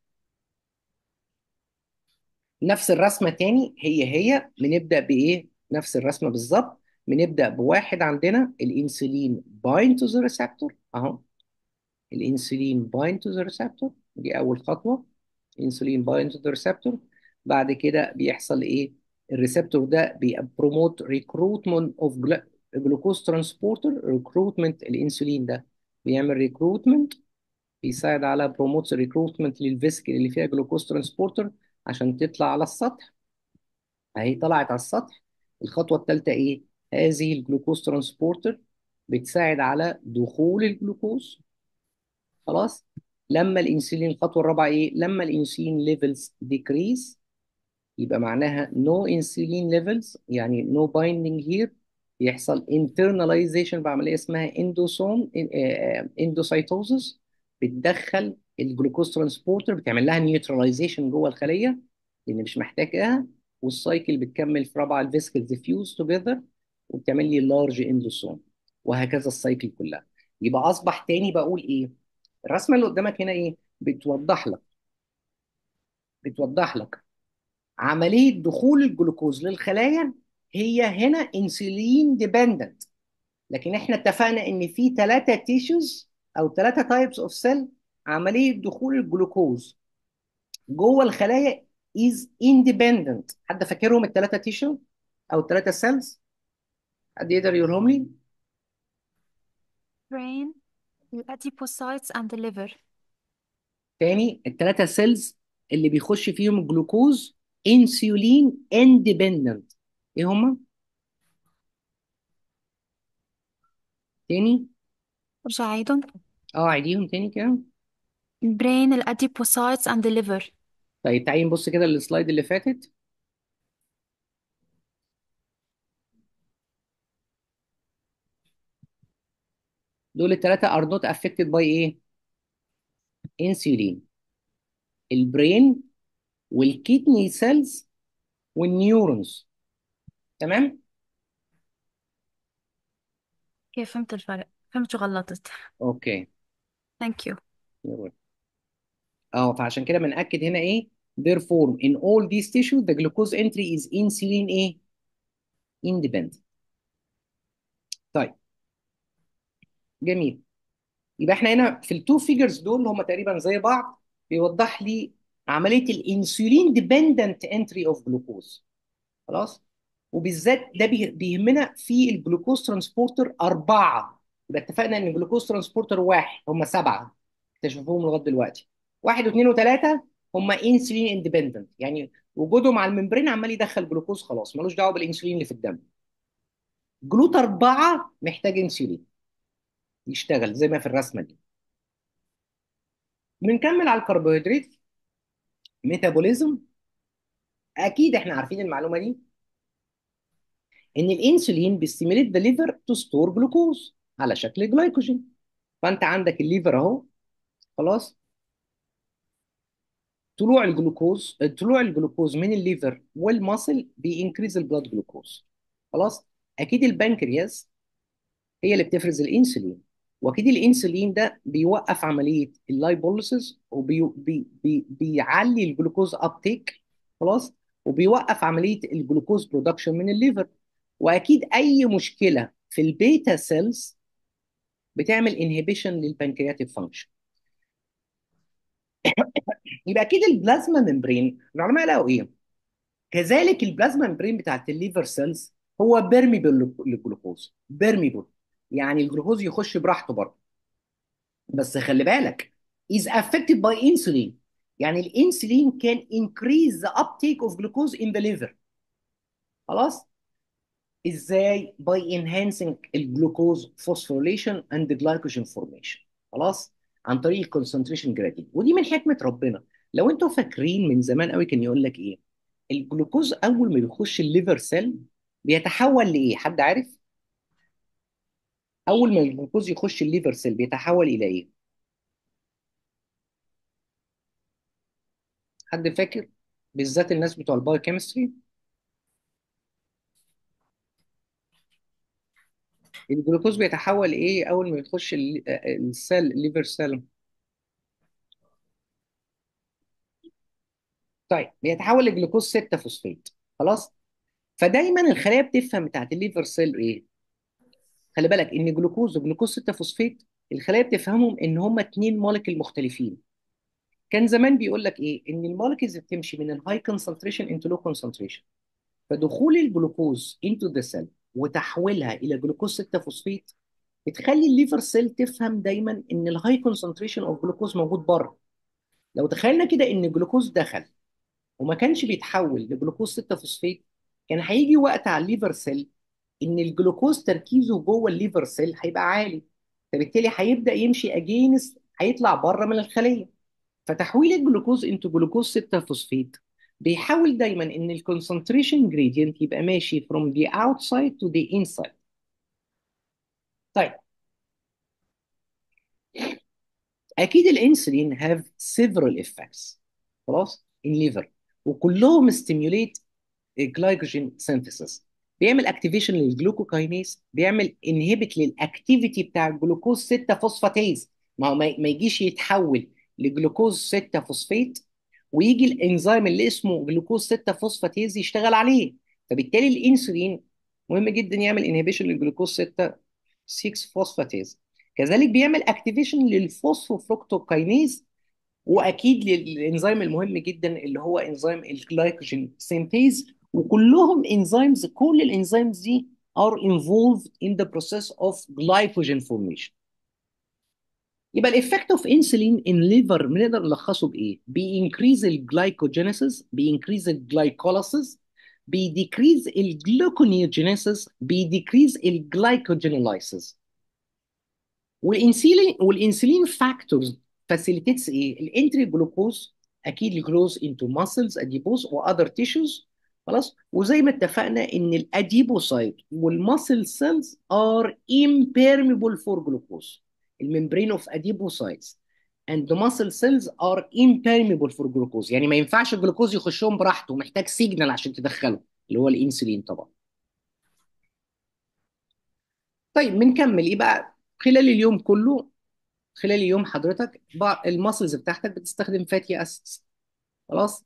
نفس الرسمه تاني، هي هي بنبدا بايه؟ نفس الرسمه بالظبط. بنبدا بواحد عندنا الانسولين بايند تو ذا ريسبتور اهو، الانسولين بايند تو ذا ريسبتور، دي اول خطوه. انسولين بايند تو ذا ريسبتور. بعد كده بيحصل ايه؟ الريسبتور ده بيبروموت ريكروتمنت اوف جلوكوز ترانسبورتر. ريكروتمنت الانسولين ده بيعمل ريكروتمنت، بيساعد على بروموت ريكروتمنت للفيسكل اللي فيها جلوكوز ترانسبورتر عشان تطلع على السطح. اهي طلعت على السطح. الخطوه الثالثه ايه؟ هذه الجلوكوز ترانسبورتر بتساعد على دخول الجلوكوز، خلاص. لما الانسولين، الخطوه الرابعه ايه؟ لما الانسولين ليفلز ديكريز، يبقى معناها نو انسولين ليفلز، يعني نو بايندينج هير. يحصل internalization بعمليه اسمها اندوسوم اندوسايتوزس، بتدخل الجلوكوز ترانسبورتر، بتعمل لها نيوتراليزيشن جوه الخليه لان مش محتاجها. والسايكل بتكمل في رابعه الفيسكل ديفيوز توجذر وبتعمل لي لارج اندوسوم، وهكذا السايكل كلها. يبقى اصبح تاني بقول ايه؟ الرسمه اللي قدامك هنا ايه؟ بتوضح لك بتوضح لك عمليه دخول الجلوكوز للخلايا هي هنا انسولين ديبندنت. لكن احنا اتفقنا ان في ثلاثه تيشوز او ثلاثه تايبس اوف سيل عمليه دخول الجلوكوز جوه الخلايا از اندبندنت. حد فاكرهم الثلاثه تيشو او الثلاثه سيلز؟ حد يقدر يقولهم لي؟ brain, the adipocytes and the liver. تاني، الثلاثه سيلز اللي بيخش فيهم الجلوكوز انسولين اندبندنت، ايه هما؟ تاني. ارجع عيدهم. اه، عيديهم تاني كده. brain, the adipocytes and the liver. طيب تعالي نبص كده السلايد اللي فاتت. دول الثلاثه are not affected by ايه؟ انسولين، البرين والكيدني سيلز والنيورونز. تمام. كيف فهمت الفرق؟ فهمت شو غلطت. اوكي. ثانك يو. اه فعشان كده بنأكد هنا ايه therefore in all these tissues the glucose entry is insulin ايه independent. طيب جميل. يبقى احنا هنا في التو فيجرز دول هم تقريبا زي بعض، بيوضح لي عمليه الانسولين ديبندنت انتري اوف جلوكوز. خلاص. وبالذات ده بيه- بيهمنا في الجلوكوز ترانسبورتر أربعة. يبقى اتفقنا إن الجلوكوز ترانسبورتر واحد هم سبعة اكتشفوهم لغاية دلوقتي. واحد واثنين وثلاثة هم انسولين اندبندنت، يعني وجودهم على الممبرين عمال يدخل جلوكوز، خلاص ملوش دعوة بالانسولين اللي في الدم. جلوت أربعة محتاج انسولين يشتغل زي ما في الرسمة دي. بنكمل على الكربوهيدرات. ميتابوليزم. أكيد احنا عارفين المعلومة دي، ان الانسولين بيستيميليت ذا ليفر تو ستور جلوكوز على شكل جلايكوجين. فانت عندك الليفر اهو. خلاص. طلوع الجلوكوز طلوع الجلوكوز من الليفر والماسل بينكريز البلاد جلوكوز. خلاص. اكيد البنكرياس هي اللي بتفرز الانسولين، واكيد الانسولين ده بيوقف عمليه اللايبوليسيس وبيعلي الجلوكوز ابتيك. خلاص. وبيوقف عمليه الجلوكوز برودكشن من الليفر. واكيد اي مشكله في البيتا سيلز بتعمل انهبيشن للبنكرياتيك فانكشن. يبقى اكيد البلازما ممبرين العلماء لقوا ايه؟ كذلك البلازما ممبرين بتاعت الليفر سيلز هو بيرميبل للجلوكوز، بيرميبل يعني الجلوكوز يخش براحته برضه. بس خلي بالك is affected by insulin، يعني الانسولين can increase the uptake of glucose in the liver. خلاص. ازاي؟ by enhancing الجلوكوز phosphorylation and the glycogen formation. خلاص. عن طريق الكونسنتريشن جرادينت، ودي من حكمه ربنا. لو انتوا فاكرين من زمان قوي كان يقول لك ايه؟ الجلوكوز اول ما بيخش الليفر سيل بيتحول لايه؟ حد عارف؟ اول ما الجلوكوز يخش الليفر سيل بيتحول الى ايه؟ حد فاكر؟ بالذات الناس بتوع البايوكيمستري. الجلوكوز بيتحول ايه اول ما بيخش ال- السيل الليفر سيل؟ طيب بيتحول لجلوكوز ستة فوسفات. خلاص. فدايما الخلايا بتفهم بتاعت الليفر سيل ايه؟ خلي بالك ان جلوكوز وجلوكوز ستة فوسفات الخلايا بتفهمهم ان هما اتنين مولكيول مختلفين. كان زمان بيقول لك ايه؟ ان المولكيولز بتمشي من الهاي كونسنتريشن انتو لو كونسنتريشن. فدخول الجلوكوز انتو ذا سيل وتحويلها الى جلوكوز ستة فوسفات بتخلي الليفر سيل تفهم دايما ان الهاي كونسنتريشن اوف جلوكوز موجود بره. لو تخيلنا كده ان الجلوكوز دخل وما كانش بيتحول لجلوكوز ستة فوسفات، كان هيجي وقت على الليفر سيل ان الجلوكوز تركيزه جوه الليفر سيل هيبقى عالي، فبالتالي هيبدا يمشي اجينست، هيطلع بره من الخليه. فتحويل الجلوكوز انتو جلوكوز ستة فوسفات بيحاول دايما ان الكونسنتريشن جريدينت يبقى ماشي from the outside to the inside. طيب اكيد الانسولين have several effects. خلاص in liver، وكلهم stimulate الجلايكوجين سينثيسيس. بيعمل اكتيفيشن للجلوكوكاينيز، بيعمل انهبت للاكتيفيتي بتاع الجلوكوز ستة فوسفاتيز. ما هو ما ما يجيش يتحول لجلوكوز ستة فوسفات ويجي الانزيم اللي اسمه جلوكوز ستة فوسفاتيز يشتغل عليه. فبالتالي الانسولين مهم جدا يعمل انهبيشن للجلوكوز ستة ستة فوسفاتيز. كذلك بيعمل اكتيفيشن للفوسفوفركتوكاينيز، واكيد للانزيم المهم جدا اللي هو انزيم الجلايكوجين سينثيز. وكلهم انزيمز، كل الانزيمز دي are involved in the process of glycogen formation. يبقى الايفكت اوف انسولين ان ليفر بنقدر نلخصه بايه؟ بينكريز الجلايكوجينيسيس، بينكريز الجلايكوليسيس، بيديكريز الجلوكونيوجينيسيس، بيديكريز الجلايكوجينولايسيس. والانسولين والانسولين فاكتورز فاسيليتيتس ايه؟ الانتري جلوكوز اكيد الجروز انتو ماسلز اديبوز واذر تيشوز. خلاص. وزي ما اتفقنا ان الاديبوسايت والماسل سيلز ار امبيرميبل فور جلوكوز. الممبرين اوف اديبوسايتس and the muscle cells are impermeable for glucose. يعني ما ينفعش الجلوكوز يخشهم براحته، محتاج سيجنال عشان تدخله، اللي هو الانسولين طبعا. طيب بنكمل ايه بقى خلال اليوم كله. خلال اليوم حضرتك الماسلز بتاعتك بتستخدم فاتي اسيدز. خلاص.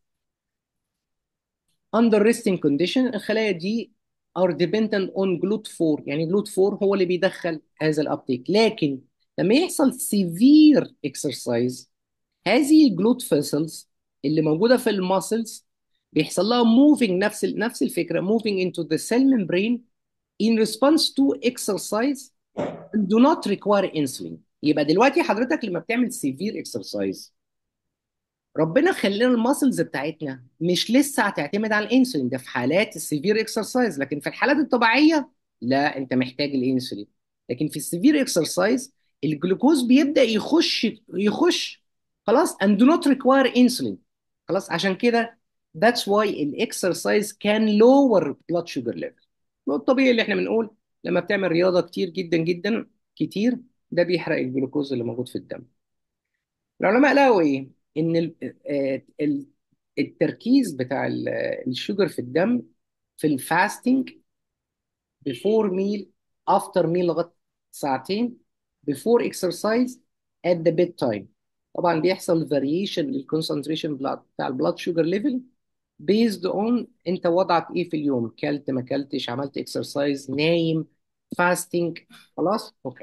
under resting condition الخلايا دي are dependent on جلوت فور، يعني جلوت فور هو اللي بيدخل هذا الابتيك. لكن لما يحصل severe exercise، هذه الجلوت فيسلز اللي موجوده في الماسلز بيحصل لها moving، نفس ال- نفس الفكره، moving into the cell membrane in response to exercise and do not require insulin. يبقى دلوقتي حضرتك لما بتعمل severe exercise، ربنا خلينا الماسلز بتاعتنا مش لسه هتعتمد على الانسولين ده في حالات السيفير اكسرسايز، لكن في الحالات الطبيعيه لا، انت محتاج الانسولين. لكن في السيفير اكسرسايز الجلوكوز بيبدا يخش يخش خلاص and do not require insulin. خلاص عشان كده that's why الاكسرسايز can lower blood sugar level. والطبيعي اللي احنا بنقول لما بتعمل رياضه كتير جدا جدا كتير، ده بيحرق الجلوكوز اللي موجود في الدم. العلماء لقوا ايه؟ ان ال- آه، ال- التركيز بتاع ال- الشوجر في الدم في الفاستنج before meal after meal لغايه ساعتين before exercise at the bedtime. طبعا بيحصل variation للكونسنتريشن بتاع البلاد شوجر ليفل based on انت وضعك ايه في اليوم، كلت ما كلتش، عملت اكسرسايز، نايم، فاستنج. خلاص اوكي.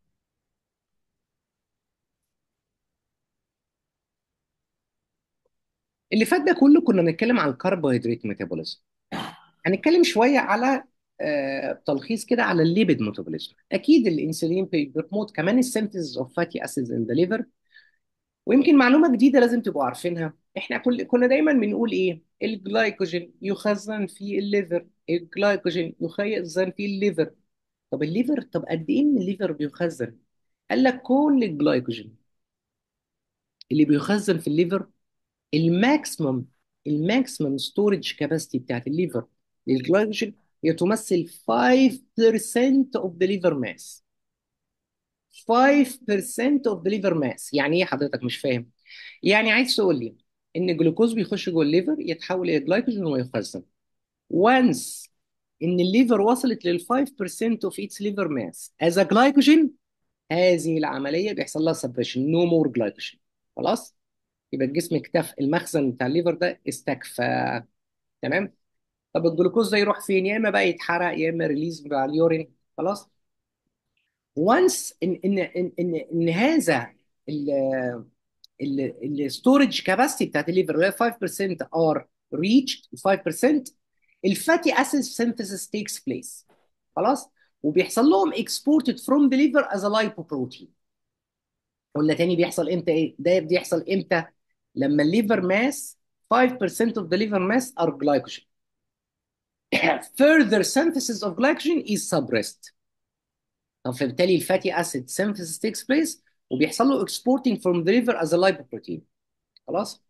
اللي فات ده كله كنا بنتكلم عن الكربوهيدرات ميتابوليزم. هنتكلم شويه على آه، تلخيص كده على الليبيد ميتابوليزم. اكيد الانسولين بيبروموت كمان السينثيز اوف فاتي اسيدز ان ذا ليفر. ويمكن معلومه جديده لازم تبقوا عارفينها، احنا كل كنا دايما بنقول ايه؟ الجلايكوجين يخزن في الليفر، الجلايكوجين يخزن في الليفر. طب الليفر، طب قد ايه من الليفر بيخزن؟ قال لك كل الجلايكوجين اللي بيخزن في الليفر، الماكسيمم الماكسيمم ستورج كاباسيتي بتاعت الليفر للجلايكوجين هي تمثل خمسة بالمية of the liver mass. خمسة بالمية of the liver mass يعني ايه حضرتك مش فاهم؟ يعني عايز تقول لي ان الجلوكوز بيخش جوه الليفر يتحول الى جلايكوجين ويخزن. وانس ان الليفر وصلت لل خمسة بالمية of its liver mass as a glycogen، هذه العمليه بيحصل لها سبريشن، نو مور جلايكوجين. خلاص. يبقى الجسم اكتفى، المخزن بتاع الليفر ده استكفى. تمام. طب الجلوكوز ده يروح فين؟ يا اما بقى يتحرق يا اما ريليز مع اليورين. خلاص. وانس ان ان ان ان, إن هذا الستورج كاباسيتي بتاعت الليفر اللي هي خمسة بالمية ار ريتشد خمسة بالمية، الفاتي اسيد سينثيسيس تيكس بليس. خلاص. وبيحصل لهم اكسبورتد فروم ذا ليفر از لايبوبروتين. قلنا تاني بيحصل امتى؟ ايه ده بيحصل امتى؟ لما الليفر ماس خمسة بالمية of the liver mass are glycogen. Further synthesis of glycogen is suppressed. طب فبالتالي الفاتي اسيد synthesis takes place وبيحصل له exporting from the liver as a lipoprotein. خلاص.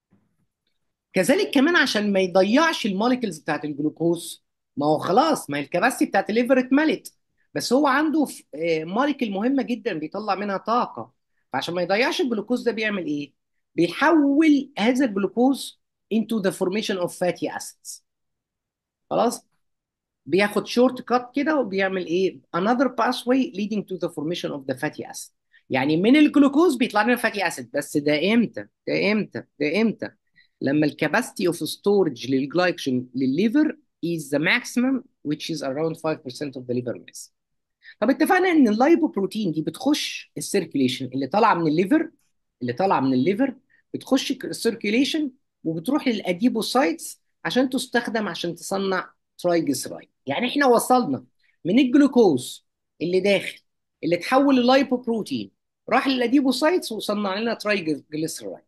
كذلك كمان عشان ما يضيعش الموليكولز بتاعت الجلوكوز، ما هو خلاص، ما هي الكباسيتي بتاعت الليفر اتملت، بس هو عنده موليكول مهمه جدا بيطلع منها طاقه. فعشان ما يضيعش الجلوكوز ده بيعمل ايه؟ بيحول هذا الجلوكوز into the formation of fatty acids. خلاص. بياخد شورت كات كده وبيعمل ايه؟ another pathway leading to the formation of the fatty acid. يعني من الجلوكوز بيطلع لنا فاتي اسيد، بس ده امتى؟ ده امتى؟ ده امتى؟ لما الكاباسيتي اوف ستورج للجلايكوجين للليفر is the maximum which is around خمسة بالمية of the liver mass. طب اتفقنا ان اللايبوبروتين دي بتخش السيركيليشن اللي طالعه من الليفر، اللي طالعه من الليفر بتخش السيركيليشن وبتروح للاديبوسايتس عشان تستخدم عشان تصنع ترايجليسرايد. يعني احنا وصلنا من الجلوكوز اللي داخل اللي اتحول للايبوبروتين راح للاديبوسايتس وصنع لنا ترايجليسرايد.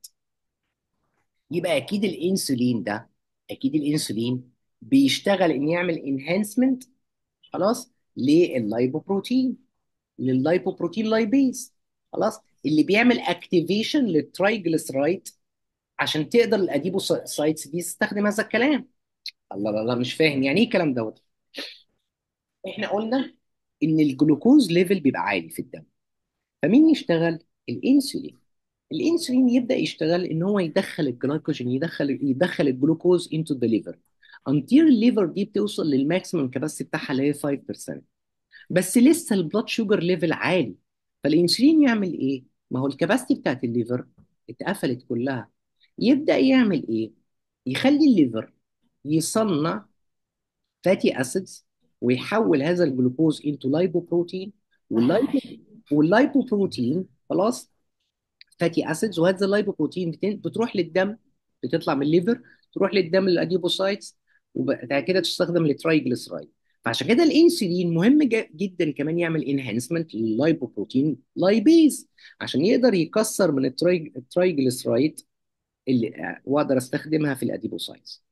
يبقى اكيد الانسولين ده، اكيد الانسولين بيشتغل ان يعمل انهانسمنت خلاص لللايبوبروتين، لللايبوبروتين لايبيز. خلاص. اللي بيعمل اكتيفيشن للترايجليسرايد عشان تقدر الاديبوسايتس دي تستخدم هذا الكلام. الله الله الله، مش فاهم يعني ايه الكلام دوت. احنا قلنا ان الجلوكوز ليفل بيبقى عالي في الدم، فمين يشتغل؟ الانسولين. الانسولين يبدا يشتغل ان هو يدخل الجلايكوجين، يدخل يدخل الجلوكوز انتو ذا ليفر. انتير الليفر دي بتوصل للماكسيمم كباسيتي بتاعها اللي هي خمسة في المية، بس لسه البلاد شوجر ليفل عالي. فالانسولين يعمل ايه؟ ما هو الكباسيتي بتاعت الليفر اتقفلت كلها. يبدا يعمل ايه؟ يخلي الليفر يصنع فاتي اسيدز، ويحول هذا الجلوكوز انتو لايبوبروتين. واللايبو واللايبوبروتين خلاص فاتي اسيدز، وهذا اللايبوبروتين بتن- بتروح للدم، بتطلع من الليفر تروح للدم للاديبوسايتس، وبعد كده تستخدم للترايجليسرايد. فعشان كده الانسولين مهم ج- جدا كمان يعمل انهانسمنت لللايبوبروتين لايبيز، عشان يقدر يكسر من الترايج- الترايجليسرايد اللي واقدر استخدمها في الاديبوسايتس.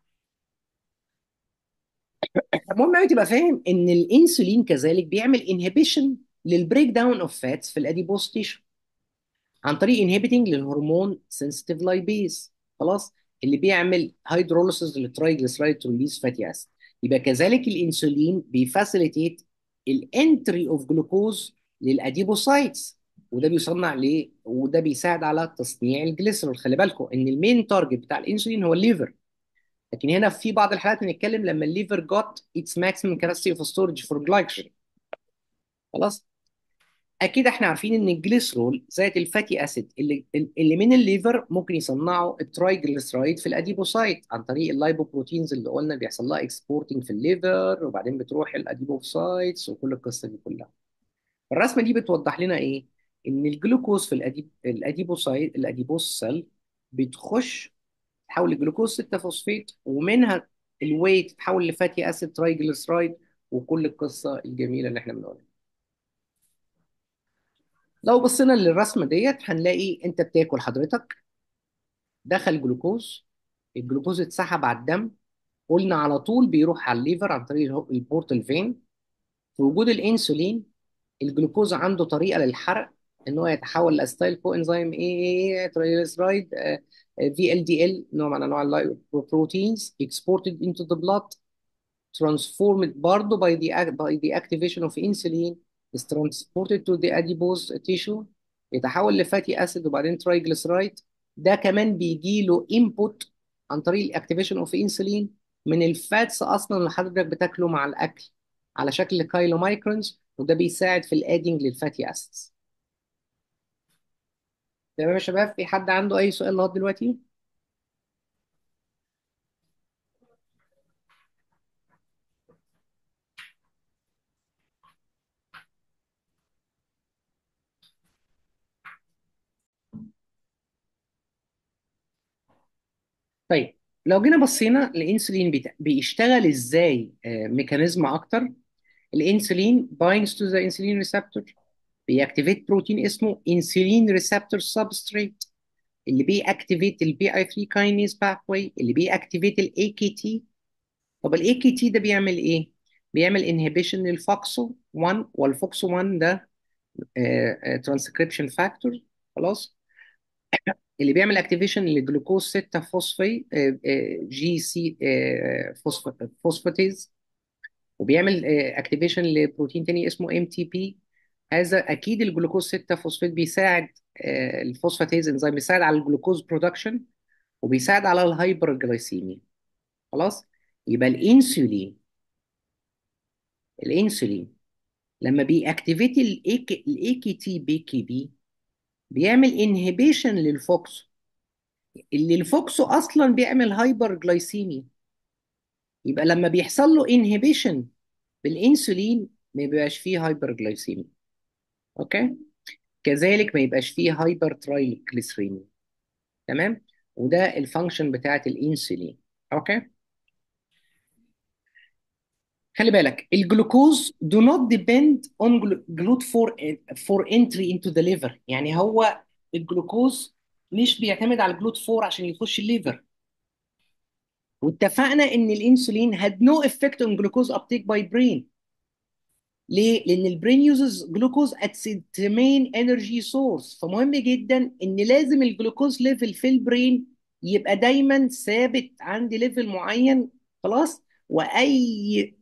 المهم قوي تبقى فاهم ان الانسولين كذلك بيعمل انهبيشن للبريك داون اوف فاتس في الاديبوس تيشو عن طريق انهبيتنج للهرمون سنسيتيف لايبيز، خلاص، اللي بيعمل هيدروليسيس للترايجليسرايد تو ريليز فاتي اسيد. يبقى كذلك الانسولين بيفاسيليتيت الانتري اوف جلوكوز للاديبوسايتس، وده بيصنع ليه، وده بيساعد على تصنيع الجليسرول. خلي بالكم ان المين تارجت بتاع الانسولين هو الليفر، لكن هنا في بعض الحالات بنتكلم لما الليفر جوت اتس ماكسيمم كاباسيتي اوف ستورج فور جلايكوجين. خلاص. اكيد احنا عارفين ان الجليسرول ذات الفاتي اسيد اللي اللي من الليفر ممكن يصنعوا الترايجليسرايد في الاديبوسايت عن طريق اللايبوبروتينز اللي قلنا بيحصل لها اكسبورتنج في الليفر، وبعدين بتروح الاديبوسايتس وكل القصه دي كلها. الرسمه دي بتوضح لنا ايه؟ ان الجلوكوز في الأديب الاديبوسايت الاديبوس سيل بتخش تحول الجلوكوز ستة فوسفيت، ومنها الويت تتحول لفاتي اسيد ترايجليسرايد، وكل القصه الجميله اللي احنا بنقولها. لو بصينا للرسمه ديت هنلاقي انت بتاكل حضرتك، دخل جلوكوز، الجلوكوز اتسحب على الدم، قلنا على طول بيروح على الليفر عن طريق البورتال فين. في وجود الانسولين الجلوكوز عنده طريقه للحرق، ان هو يتحول لاستايل كو انزيم ايه تريجليسرايد في ال دي ال، نوع من انواع البروتينز exported into the blood transformed برضه by the act- by the activation of insulin is transported to the adipose tissue، يتحول لفاتي اسيد وبعدين ترايجليسرايد. ده كمان بيجي له input عن طريق الاكتيفيشن اوف انسولين من الفاتس اصلا اللي حضرتك بتاكله مع الاكل على شكل كايلو مايكرونز، وده بيساعد في الادينج للفاتي اسيدز. تمام يا شباب، في حد عنده اي سؤال لغايه دلوقتي؟ طيب، لو جينا بصينا الانسولين بيت- بيشتغل ازاي، آه، ميكانيزم اكتر. الانسولين binds to the insulin receptor، بيأكتيفيت بروتين اسمه انسولين ريسبتور سبستريت، اللي بيأكتيفيت البي اي ثلاثة كاينيز باثواي، اللي بيأكتيفيت الاي كي تي. طب الاي كي تي ده بيعمل ايه؟ بيعمل انهبيشن للفوكسو واحد، والفوكسو واحد ده ترانسكريبشن فاكتور، خلاص، اللي بيعمل اكتيفيشن للجلوكوز ستة فوسفي جي سي فوسفاتيز، وبيعمل اكتيفيشن لبروتين تاني اسمه ام تي بي. هذا اكيد الجلوكوز ستة فوسفات بيساعد، آه، الفوسفاتيز انزيم بيساعد على الجلوكوز برودكشن، وبيساعد على الهايبر جلايسيميا. خلاص. يبقى الانسولين الانسولين لما بيأكتيفيت الاي كي تي بي كي بي بيعمل انهبيشن للفوكسو، اللي الفوكسو اصلا بيعمل هايبر جلايسيميا. يبقى لما بيحصل له انهبيشن بالانسولين ما بيبقاش فيه هايبر جلايسيميا. اوكي. كذلك ما يبقاش فيه هايبر ترايجليسيريميا. تمام. وده الفانكشن بتاعت الانسولين. اوكي. خلي بالك الجلوكوز do not depend on glut for for entry into the liver، يعني هو الجلوكوز مش بيعتمد على الجلوت فور عشان يخش الليفر. واتفقنا ان الانسولين had no effect on glucose uptake by brain. ليه؟ لأن البرين يوزز جلوكوز اتس مين انرجي سورس، فمهم جدا إن لازم الجلوكوز ليفل في البرين يبقى دايما ثابت عند ليفل معين. خلاص. وأي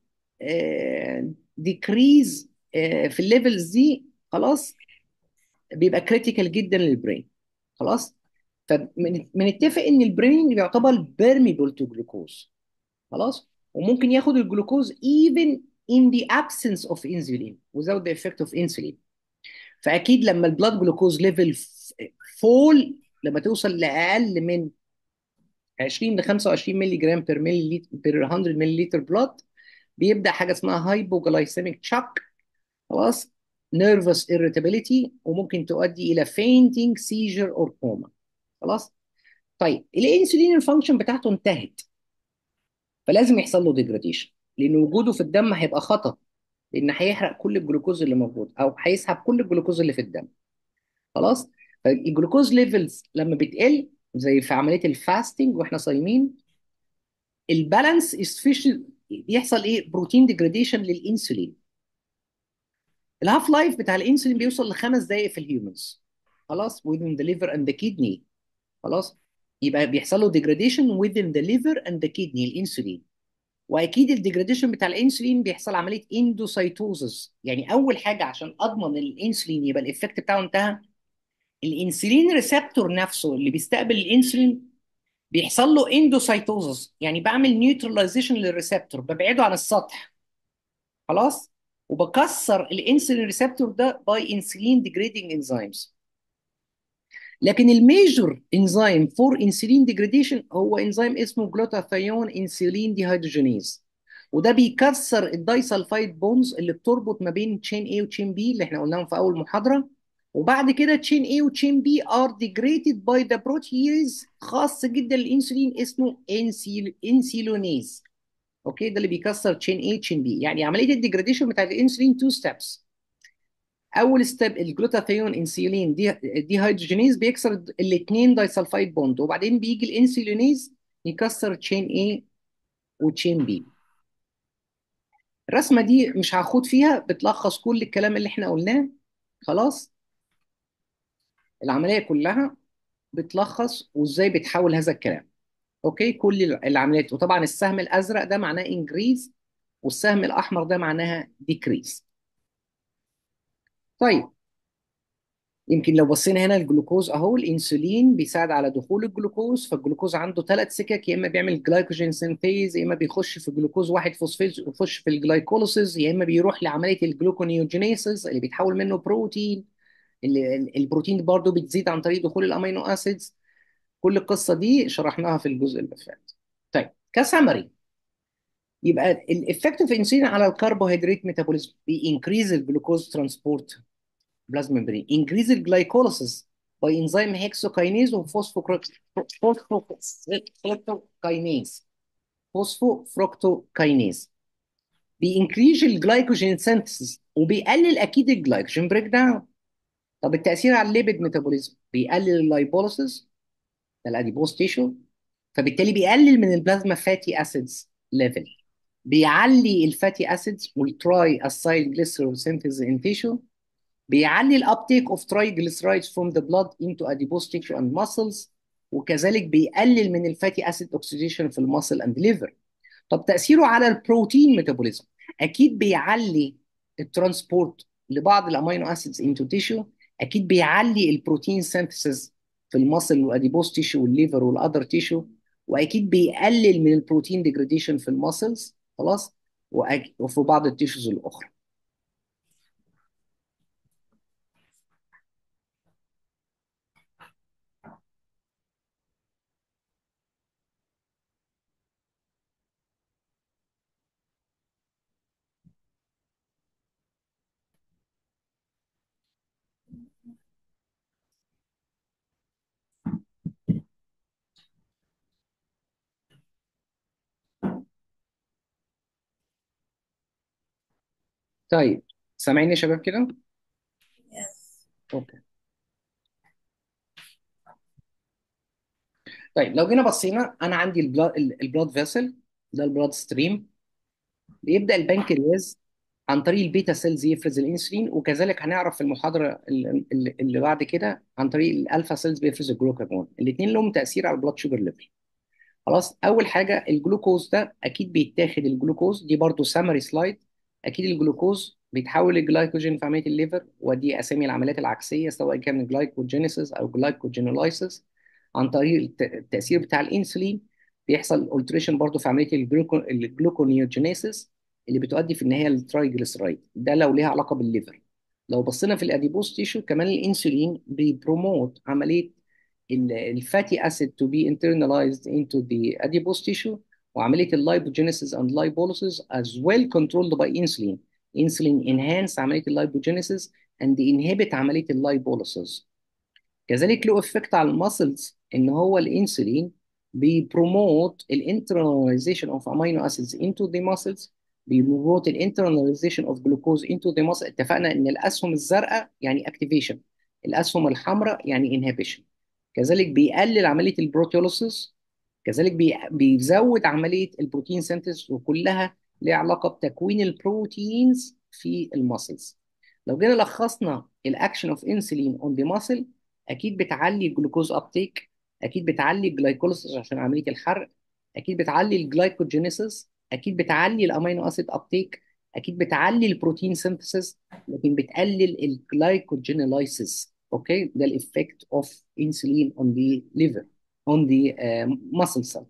ديكريز في الليفلز دي خلاص بيبقى كريتيكال جدا للبرين. خلاص. فبنتفق ان البرين بيعتبر بيرميبل تو جلوكوز. خلاص. وممكن ياخد الجلوكوز even in the absence of insulin without the effect of insulin. فاكيد لما البلاد جلوكوز ليفل فول، لما توصل لاقل من عشرين ل خمسة وعشرين مللي جرام بير ملي بير مية مللي لتر بلاد، بيبدا حاجه اسمها هايبوجلايسيميك تشوك. خلاص. نيرفس irritability، وممكن تؤدي الى fainting seizure or coma. خلاص. طيب الانسولين الفانكشن بتاعته انتهت، فلازم يحصل له ديجراديشن، لان وجوده في الدم هيبقى خطر، لان هيحرق كل الجلوكوز اللي موجود او هيسحب كل الجلوكوز اللي في الدم. خلاص. فالجلوكوز ليفلز لما بتقل زي في عمليه الفاستنج واحنا صايمين، البالانس يحصل ايه؟ بروتين ديجراديشن للانسولين. الهاف لايف بتاع الانسولين بيوصل لخمس دقائق في الهيومنز. خلاص. within the liver and the kidney. خلاص. يبقى بيحصل له degradation within the liver and the kidney الانسولين. واكيد الديجراديشن بتاع الانسولين بيحصل عمليه اندوسايتوزس. يعني اول حاجه عشان اضمن الانسولين يبقى الافكت بتاعه انتهى، الانسولين ريسبتور نفسه اللي بيستقبل الانسولين بيحصل له اندوسايتوزس، يعني بعمل نيوتراليزيشن للريسبتور، ببعده عن السطح. خلاص. وبكسر الانسولين ريسبتور ده باي انسولين ديجريدنج انزيمز. لكن الميجور انزيم فور انسولين ديجريديشن هو انزيم اسمه جلوتاثيون انسولين ديهيدروجينيز، وده بيكسر الدايسلفايد بونز اللي بتربط ما بين تشين A وتشين B اللي احنا قلناهم في اول محاضره. وبعد كده تشين A وتشين B are degraded by the protease خاص جدا للانسولين اسمه انسيل انسيلونيز. اوكي. ده اللي بيكسر تشين A تشين B. يعني عمليه الديجراديشن بتاع الانسولين تو ستيبس. اول ستيب الجلوتاثيون انسولين دي دي هيدروجينيز بيكسر الاثنين دايسلفايد بوند، وبعدين بيجي الانسولينيز يكسر تشين A وتشين B. الرسمه دي مش هاخد فيها، بتلخص كل الكلام اللي احنا قلناه. خلاص. العمليه كلها بتلخص وازاي بتحول هذا الكلام. اوكي. كل العمليات. وطبعا السهم الازرق ده معناه انكريز، والسهم الاحمر ده معناها ديكريز. طيب يمكن لو بصينا هنا الجلوكوز اهو، الانسولين بيساعد على دخول الجلوكوز، فالجلوكوز عنده ثلاث سكك، يا اما بيعمل جلايكوجين سينثيز، يا اما بيخش في جلوكوز واحد فوسفيز ويخش في الجلايكوليسيس، يا اما بيروح لعمليه الجلوكونيوجينيسيس اللي بيتحول منه بروتين. اللي البروتين برضه بتزيد عن طريق دخول الامينو اسيدز. كل القصه دي شرحناها في الجزء اللي فات. طيب كسمري، يبقى الافكت اوف انسولين على الكربوهيدرات ميتابوليزم بينكريز الجلوكوز ترانسبورت بلازما ممبرين، increase الجلايكوليسيس باي انزيم هيكسوكاينيز وفوسفوفركتوكاينيز. فوسفوفركتوكاينيز بينكريز الجلايكوجين سينثيسيس، وبيقلل اكيد الجلايكوجين بريك داون. طب التاثير على الليبيد ميتابوليزم، بيقلل اللايبوليسيس ده الاديبوز تيشو، فبالتالي بيقلل من البلازما فاتي اسيدز ليفل، بيعلي الفاتي اسيدز والتراي اسايل جليسرول سينثيز ان تيشو، بيعلي الابتيك اوف triglycerides from the blood into adipose tissue and muscles، وكذلك بيقلل من الفاتي اسيد اوكسيديشن في المسل اند ليفر. طب تاثيره على البروتين ميتابوليزم، اكيد بيعلي الترانسبورت لبعض الامينو اسيدز into tissue، اكيد بيعلي البروتين سينثيسيس في المسل والاديبوز تيشو والليفر والاذر تيشو، واكيد بيقلل من البروتين ديجراديشن في المسلز. خلاص. وأك- وفي بعض التيشوز الاخرى. طيب سامعين يا شباب كده؟ اوكي. طيب لو جينا بصينا، انا عندي البلاد البلاد فيسل ده البلاد ستريم، بيبدا البنكرياس عن طريق البيتا سيلز يفرز الانسولين، وكذلك هنعرف في المحاضره اللي, اللي بعد كده عن طريق الالفا سيلز بيفرز الجلوكاجون. الاثنين لهم تاثير على البلاد شوجر ليفل. خلاص. اول حاجه الجلوكوز ده اكيد بيتاخد، الجلوكوز دي برضو سامري سلايد. اكيد الجلوكوز بيتحول الجلايكوجين في عمليه الليفر، ودي اسامي العمليات العكسيه سواء كان جلايكوجينيسيس او جلايكوجينولايسيس. عن طريق الت- التاثير بتاع الانسولين بيحصل التريشن برضو في عمليه الجلوكو الجلوكونيوجينيسيس، اللي بتؤدي في النهايه للترايجليسرايد، ده لو ليها علاقه بالليفر. لو بصينا في الاديبوز تيشو كمان الانسولين بيبروموت عمليه الفاتي اسيد to be internalized into the adipose tissue، وعمليه اللايبوجينيسيس and lipolysis as well controlled by insulin. insulin enhance عمليه اللايبوجينيسيس and inhibit عمليه اللايبوليسيس. كذلك له افكت على المسلز، ان هو الانسولين بيبروموت الانترناليزيشن اوف امينو اسيدز انتو ذا ماسلز، بيبروموت الانترناليزيشن اوف جلوكوز انتو ذا ماسل. اتفقنا ان الاسهم الزرقاء يعني اكتيفيشن، الاسهم الحمراء يعني انهبيشن. كذلك بيقلل عمليه البروتيوليسيس، كذلك بي- بيزود عمليه البروتين سينثيز، وكلها ليها علاقه بتكوين البروتينز في الماسلز. لو جينا لخصنا الاكشن اوف انسولين اون ذا ماسل، اكيد بتعلي الجلوكوز ابتيك، اكيد بتعلي الجلايكوليسيس عشان عمليه الحرق، اكيد بتعلي الجلايكوجينيسيس، اكيد بتعلي الامينو اسيد ابتيك، اكيد بتعلي البروتين سينثيسيس، لكن بتقلل الجلايكوجينولايسيس. اوكي، ده الايفكت اوف انسولين اون ذا ليفر، اون ذا ماسل سيل.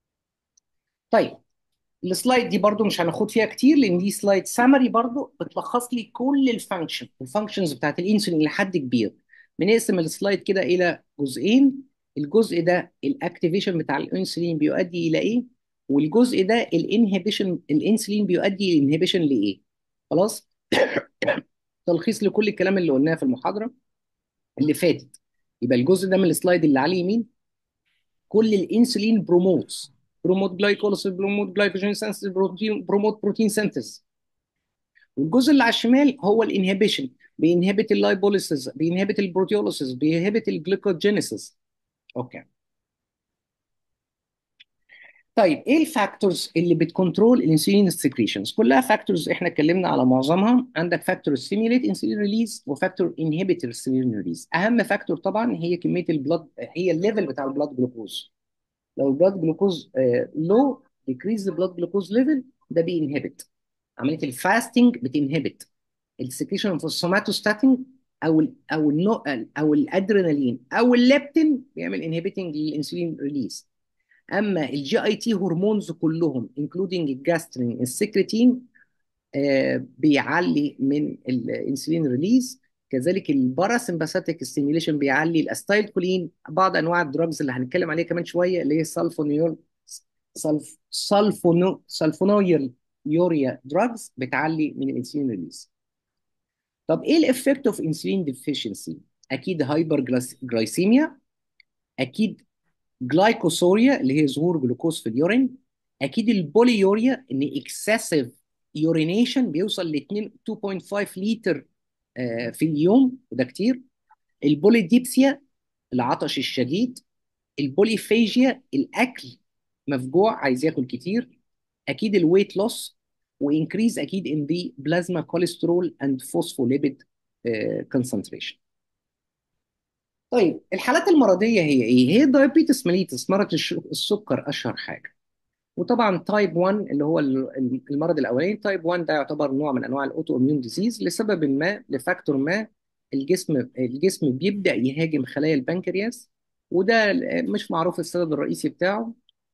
طيب، السلايد دي برضو مش هناخد فيها كتير، لان دي سلايد سامري برضو بتلخص لي كل الفانكشن الفانكشنز بتاعت الانسولين لحد كبير. بنقسم السلايد كده الى جزئين. الجزء ده الاكتيفيشن بتاع الانسولين بيؤدي الى ايه، والجزء ده الانهبيشن الانسولين بيؤدي الانهبيشن لايه. خلاص. تلخيص لكل الكلام اللي قلناه في المحاضره اللي فاتت. يبقى الجزء ده من السلايد اللي على اليمين كل الانسولين بروموتس، بروموت جلايكوليسيس، بروموت جلايكوجين سينثيز، بروتين بروموت بروتين سينثيز. والجزء اللي على الشمال هو الانهبيشن، بينهبت اللايبوليسيس، بينهبت البروتيوليسيس، بينهبت الجليكوجينيسيس. اوكي. طيب ايه الفاكتورز اللي بتكنترول الانسولين سكريشنز؟ كلها فاكتورز احنا اتكلمنا على معظمها. عندك فاكتور ستيميوليت انسولين ريليز، وفاكتور انهبيت انسولين ريليز. اهم فاكتور طبعا هي كميه البلاد، هي الليفل بتاع البلاد جلوكوز. لو البلاد جلوكوز لو decrease the blood glucose level، ده بينهبت عمليه الفاستنج، بتنهبت السكريشن اوف السوماتوستاتين، او ال او النو او الادرينالين او الليبتين، بيعمل انهبيتنج للانسولين ريليز. اما الجي اي تي هرمونز كلهم انكلودنج الجاسترين السكرتين، آه بيعلي من الانسولين ريليز. كذلك الباراسمباثيك ستيميوليشن بيعلي الاستايل كولين. بعض انواع الدراجز اللي هنتكلم عليها كمان شويه اللي هي السلفونيول سلف سلفونو سلفونويل يوريا دراجز بتعلي من الانسولين ريليز. طب ايه الافكت اوف انسولين ديفيشنسي؟ اكيد هايبر جلايسيميا، اكيد جلايكوسوريا اللي هي ظهور جلوكوز في اليورين، اكيد البوليوريا ان اكسسيف يورينيشن بيوصل ل اتنين فاصلة خمسة لتر آه، في اليوم، وده كتير. البوليديبسيا العطش الشديد، البوليفيجيا الاكل مفجوع عايز ياكل كتير، اكيد الويت لوس، وانكريز اكيد ان ذا بلازما كوليسترول اند فوسفوليبيد كونسنتريشن. طيب الحالات المرضيه هي ايه؟ هي الدايابيتس ميليتس، مرض الش- السكر اشهر حاجه. وطبعا تايب واحد اللي هو ال- المرض الاولاني. تايب واحد ده يعتبر نوع من انواع الاوتو اميون ديزيز، لسبب ما لفاكتور ما الجسم الجسم بيبدا يهاجم خلايا البنكرياس، وده مش معروف السبب الرئيسي بتاعه.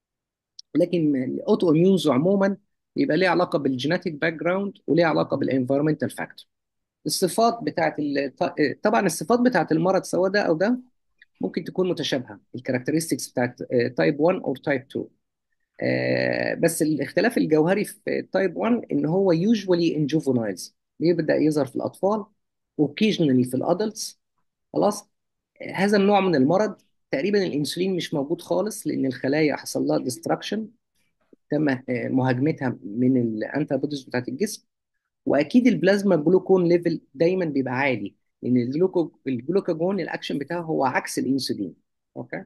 لكن الاوتو اميونز عموما بيبقى ليه علاقه بالجينيتك باك جراوند، وليه علاقه بالانفيرمنتال فاكتور. الصفات بتاعت ال... طبعا الصفات بتاعت المرض سواء ده او ده ممكن تكون متشابهه، الكاركترستكس بتاعت تايب واحد او تايب اتنين. آه، بس الاختلاف الجوهري في تايب واحد ان هو usually in juveniles، بيبدا يظهر في الاطفال، occasionally في الادلتس. خلاص. آه، هذا النوع من المرض تقريبا الانسولين مش موجود خالص، لان الخلايا حصل لها ديستراكشن، تم آه، مهاجمتها من الانتي بوديز بتاعت الجسم. واكيد البلازما جلوكون ليفل دايما بيبقى عالي، لان الجلوكو الجلوكاجون الاكشن بتاعه هو عكس الانسولين. اوكي.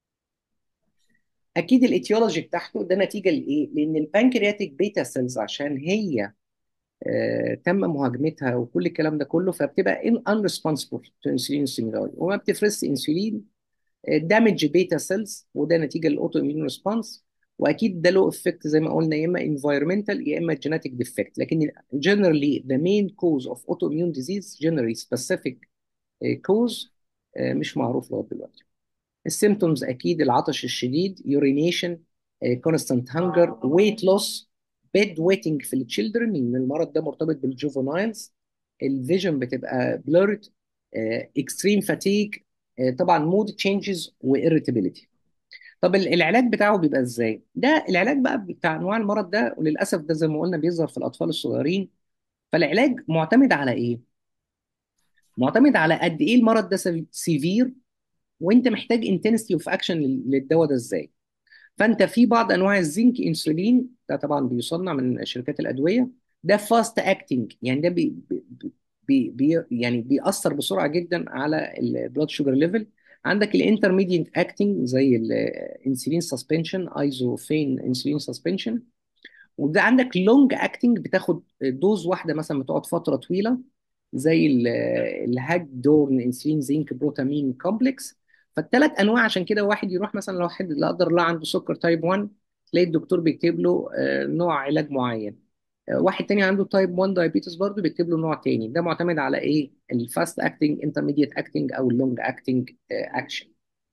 اكيد الايتيولوجي بتاعته ده نتيجه لايه؟ لان البانكرياتيك بيتا سيلز عشان هي آه تم مهاجمتها وكل الكلام ده كله، فبتبقى ان unresponsive to insulin stimuli وما بتفرز انسولين. دامج بيتا سيلز، وده نتيجه للاوتو اميون ريسبونس. واكيد ده له افكت زي ما قلنا، يا اما environmental يا اما genetic defect. لكن generally the main cause of autoimmune disease generally specific uh, cause uh, مش معروف لغايه دلوقتي. السيمتومز اكيد العطش الشديد، urination، uh, constant hunger، weight loss، bed wetting في التشيلدرن لان المرض ده مرتبط بالجوفنايلز، الفيجن بتبقى blurred، uh, extreme fatigue، uh, طبعا mood changes وirritability. طب ال- العلاج بتاعه بيبقى ازاي؟ ده العلاج بقى بتاع انواع المرض ده، وللاسف ده زي ما قلنا بيظهر في الاطفال الصغيرين. فالعلاج معتمد على ايه؟ معتمد على قد ايه المرض ده سيفير، وانت محتاج انتنسيتي اوف اكشن للدواء ده ازاي. فانت في بعض انواع الزنك انسولين ده طبعا بيصنع من شركات الادويه، ده فاست اكتنج، يعني ده بي بي بي بي يعني بيأثر بسرعه جدا على البلاد شوجر ليفل. عندك الانترميديت اكتنج زي الانسولين سسبنشن، ايزوفين انسولين سسبنشن. وده عندك لونج اكتنج بتاخد دوز واحده مثلا بتقعد فتره طويله، زي ال- الهاج دورن انسولين زنك بروتامين كومبلكس. فالثلاث انواع، عشان كده واحد يروح مثلا لو واحد لا قدر الله عنده سكر تايب واحد، تلاقي الدكتور بيكتب له آه، نوع علاج معين. آه، واحد تاني عنده تايب واحد دايابيتس برضه بيكتب له نوع تاني. ده معتمد على ايه؟ الفاست اكتنج، انترميديت اكتنج، او اللونج اكتنج اكشن.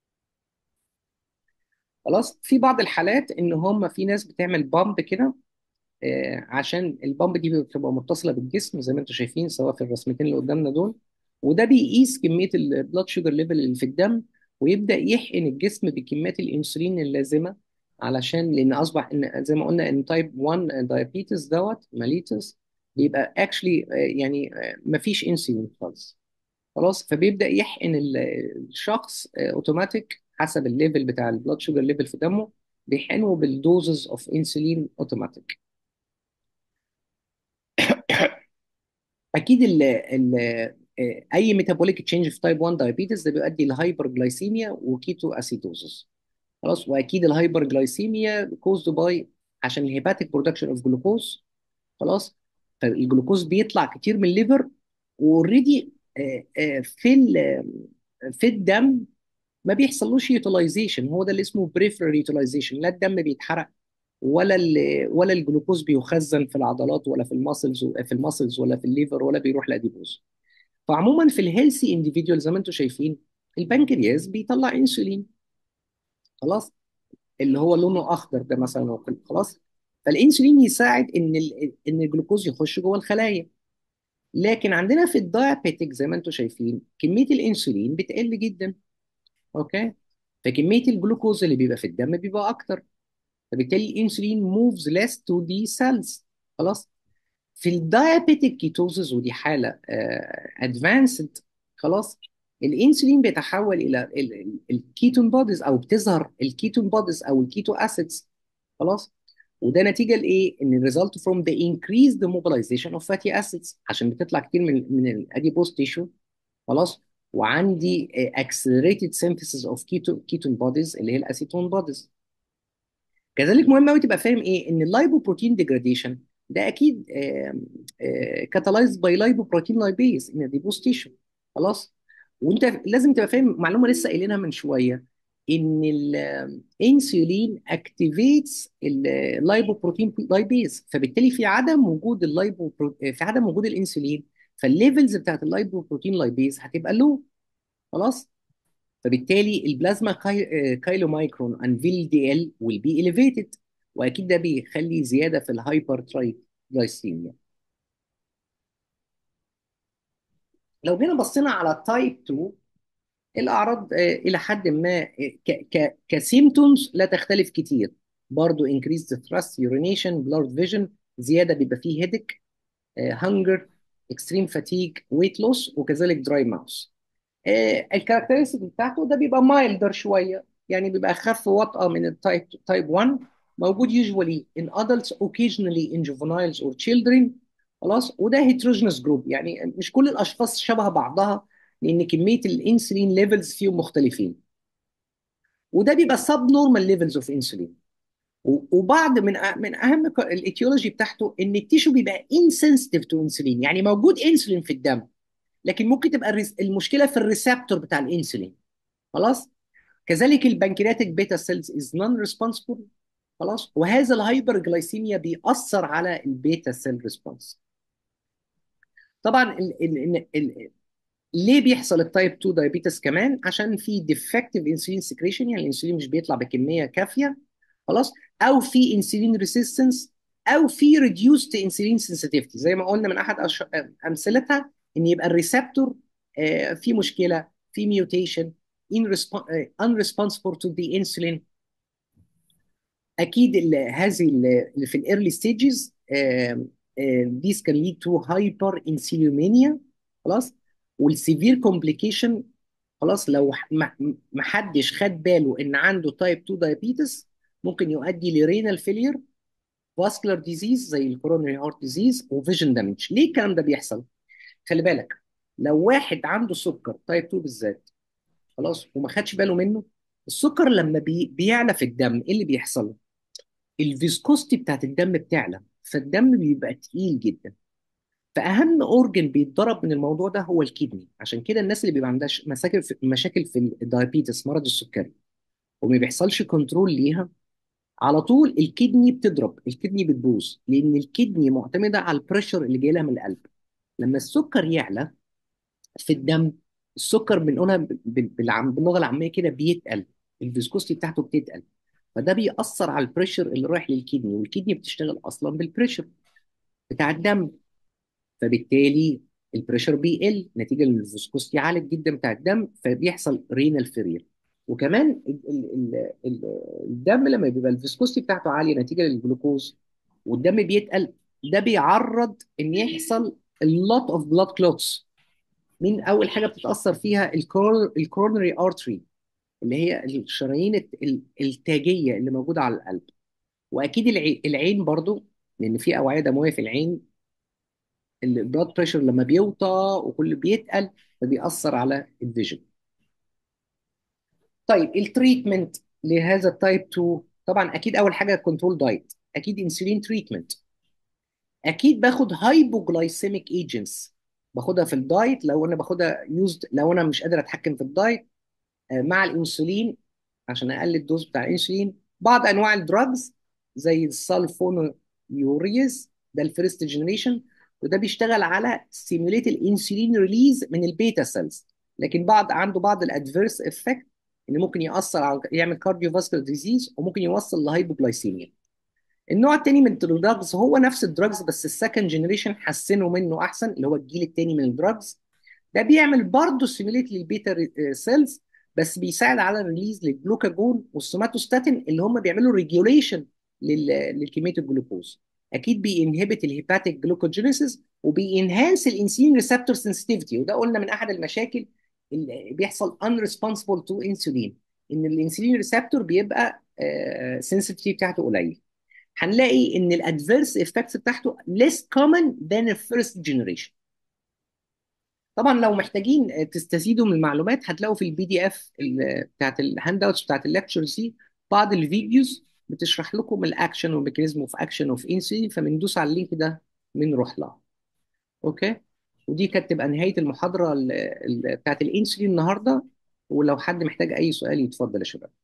خلاص. في بعض الحالات ان هم في ناس بتعمل بامب كده، آه، عشان البامب دي بتبقى متصله بالجسم زي ما انتم شايفين سواء في الرسمتين اللي قدامنا دول. وده بيقيس كميه البلاد شوجر ليفل اللي في الدم، ويبدا يحقن الجسم بكميات الانسولين اللازمه، علشان لان اصبح ان زي ما قلنا ان تايب واحد دايابيتس دوت ماليتس بيبقى اكشلي يعني ما فيش انسولين خالص. خلاص. فبيبدا يحقن ال- الشخص اوتوماتيك حسب الليفل بتاع البلاد شوجر ليفل في دمه، بيحقنه بالدوزز اوف انسولين اوتوماتيك. اكيد ال ال آه، اي ميتابوليك تشينج في تايب واحد دايابيتس ده بيؤدي لهايبر جلايسيميا وكيتو اسيدوزس. خلاص. واكيد الهايبر جلايسيميا كوزد باي عشان الهيباتيك برودكشن اوف جلوكوز. خلاص. فالجلوكوز بيطلع كتير من الليفر، واوريدي في ال- في الدم ما بيحصلوش يوتيلايزيشن. هو ده اللي اسمه بريفرال يوتيلايزيشن. لا الدم بيتحرق، ولا ال ولا الجلوكوز بيخزن في العضلات ولا في الماسلز، في الماسلز ولا في الليفر، ولا بيروح لاديبوز. فعموما في الهيلثي انديفيدوال زي ما انتم شايفين البنكرياس بيطلع انسولين. خلاص. اللي هو لونه اخضر ده مثلا وكل- خلاص. فالانسولين يساعد ان ال- ان الجلوكوز يخش جوه الخلايا. لكن عندنا في الدايابيتيك زي ما انتم شايفين كميه الانسولين بتقل جدا. اوكي. فكميه الجلوكوز اللي بيبقى في الدم بيبقى اكتر، فبالتالي الانسولين موفز ليس تو دي سيلز. خلاص. في الدايابيتيك كيتوزز ودي حاله ادفانسد، خلاص، الانسولين بيتحول الى ال- ال- الكيتون بوديز، او بتظهر الكيتون بوديز او الكيتو اسيدز. خلاص. وده نتيجه لايه؟ ان result from the increased mobilization of fatty acids، عشان بتطلع كتير من من الاديبوز تيشو. خلاص. وعندي آه، accelerated synthesis of keto ketone bodies اللي هي الاسيتون بوديز. كذلك مهم قوي تبقى فاهم ايه ان اللايبوبروتين ديجراديشن ده اكيد كاتالايزد باي لايبوبروتين لايبيز ان دي بوستيشن. خلاص. وانت لازم تبقى فاهم معلومه لسه قايلينها من شويه، ان الانسولين اكتيفيتس اللايبوبروتين لايبيز. فبالتالي في عدم وجود اللايبو في عدم وجود الانسولين، فالليفلز بتاعت اللايبوبروتين لايبيز هتبقى لو. خلاص. فبالتالي البلازما كاي... كايلو مايكرون ان في دي ال will be elevated، واكيد ده بيخلي زياده في الهايبر ترايجلايسيميا. لو جينا بصينا على تايب اتنين، الاعراض آه، الى حد ما آه، ك ك كسيمتومز لا تختلف كتير. برضو increased thrust urination blurred vision، زياده بيبقى فيه headache، آه، hunger، extreme fatigue، weight loss، وكذلك dry mouth. آه، الكاركترستيك بتاعته ده بيبقى مايلدر شويه، يعني بيبقى اخف وطأة من التايب تايب واحد. موجود usually in adults occasionally in juveniles or children. خلاص. وده heterogeneous group، يعني مش كل الاشخاص شبه بعضها، لان كميه الانسولين ليفلز فيهم مختلفين. وده بيبقى سب نورمال ليفلز اوف انسولين. وبعض من أ- من اهم ك- الايتيولوجي بتاعته ان التيشو بيبقى insensitive to انسولين، يعني موجود انسولين في الدم، لكن ممكن تبقى الريس- المشكله في الريسبتور بتاع الانسولين. خلاص. كذلك البنكرياتيك بيتا سيلز از نون ريسبونسبل. خلاص. وهذا الهايبر جلايسيميا بيأثر على البيتا سيل ريسبونس. طبعا ال ال ال ليه بيحصل التايب اتنين دايابيتس كمان؟ عشان في ديفكتيف انسولين سكريشن، يعني الانسولين مش بيطلع بكميه كافيه. خلاص. او في انسولين ريسيستنس، او في ريديوست انسولين سنسيتيفيتي، زي ما قلنا من احد أش... امثلتها ان يبقى الريسبتور آه، في مشكله، في ميوتيشن in resp- آه، unresponsive to the insulin. اكيد ال- هذه ال- اللي في الايرلي ستيجز these can lead to hyperinsulinemia. خلاص. والسيفير كومبليكيشن، خلاص، لو ح- ما ما حدش خد باله ان عنده تايب اتنين دايابيتس، ممكن يؤدي لرينال فيلير، فاسكولار ديزيز زي الكورونري هارت ديزيز، وفيجن دامج. ليه الكلام ده بيحصل؟ خلي بالك، لو واحد عنده سكر تايب اتنين بالذات، خلاص، وما خدش باله منه، السكر لما بي بيعلى في الدم، ايه اللي بيحصل؟ الفيسكوستي بتاعت الدم بتعلى، فالدم بيبقى تقيل جدا. فاهم اورجن بيتضرب من الموضوع ده هو الكدني. عشان كده الناس اللي بيبقى عندها ش- مشاكل في مشاكل في الدايابيتس، مرض السكري، وما بيحصلش كنترول ليها، على طول الكدني بتضرب، الكدني بتبوظ، لان الكدني معتمده على البريشر اللي جاي لها من القلب. لما السكر يعلى في الدم، السكر بنقولها ب- ب- بالعم- باللغه العاميه كده بيتقل، الفيسكوستي بتاعته بتتقل. فده بيأثر على البريشر اللي رايح للكدني، والكدني بتشتغل اصلا بالبريشر بتاع الدم. فبالتالي البريشر بيقل نتيجه ان الفيسكوستي عالت جدا بتاع الدم، فبيحصل رينال فيرير. وكمان ال ال ال ال الدم لما بيبقى الفيسكوستي بتاعته عاليه نتيجه للجلوكوز، والدم بيتقل، ده بيعرض ان يحصل اللوت اوف بلاد كلوتس. مين اول حاجه بتتاثر فيها؟ الكورونري ارتري، اللي هي الشرايين الت- ال- التاجيه اللي موجوده على القلب. واكيد العي- العين برضو، لان في اوعيه دمويه في العين، البلاد بريشر لما بيوطى وكل بيتقل، فبيأثر على الفيجن. طيب التريتمنت لهذا التايب اتنين، طبعا اكيد اول حاجه كنترول دايت، اكيد انسولين تريتمنت، اكيد باخد هايبوجلايسيميك ايجنتس، باخدها في الدايت لو انا باخدها يوزد، لو انا مش قادر اتحكم في الدايت، آه، مع الانسولين عشان اقلل الدوز بتاع الانسولين. بعض انواع الدراجز زي السلفونيوريز، ده الفيرست جنريشن، وده بيشتغل على ستيموليت الانسولين ريليز من البيتا سيلز. لكن بعض عنده بعض الادفيرس افكت اللي ممكن ياثر على، يعمل كارديو فاسكولار ديزيز، وممكن يوصل لهايبوجلايسيميا. النوع التاني من الدراجز هو نفس الدراجز بس السكند جنريشن حسنوا منه احسن، اللي هو الجيل التاني من الدراجز. ده بيعمل برضه سيميليت للبيتا سيلز، بس بيساعد على الريليز للجلوكاجون والسوماتوستاتين، اللي هم بيعملوا ريجوليشن للكميه الجلوكوز. اكيد بينهبت الهيباتيك جلوكوجينيسيس، وبينهانس الانسولين ريسبتور سنسيتيفيتي. وده قلنا من احد المشاكل اللي بيحصل unresponsible to insulin، ان الانسولين ريسبتور بيبقى سنسيتيفيتي بتاعته قليل. هنلاقي ان الادفيرس افكتس بتاعته less common than the first generation. طبعا لو محتاجين تستزيدوا من المعلومات، هتلاقوا في البي دي اف بتاعت الهاند اوتس بتاعت الليكتشرز دي بعض الفيديوز بتشرح لكم الاكشن والميكانيزم اوف اكشن اوف انسولين، فبندوس على اللينك ده بنروح لها. اوكي. ودي كانت تبقى نهايه المحاضره ال- ال- بتاعت الانسولين النهارده. ولو حد محتاج اي سؤال يتفضل يا شباب.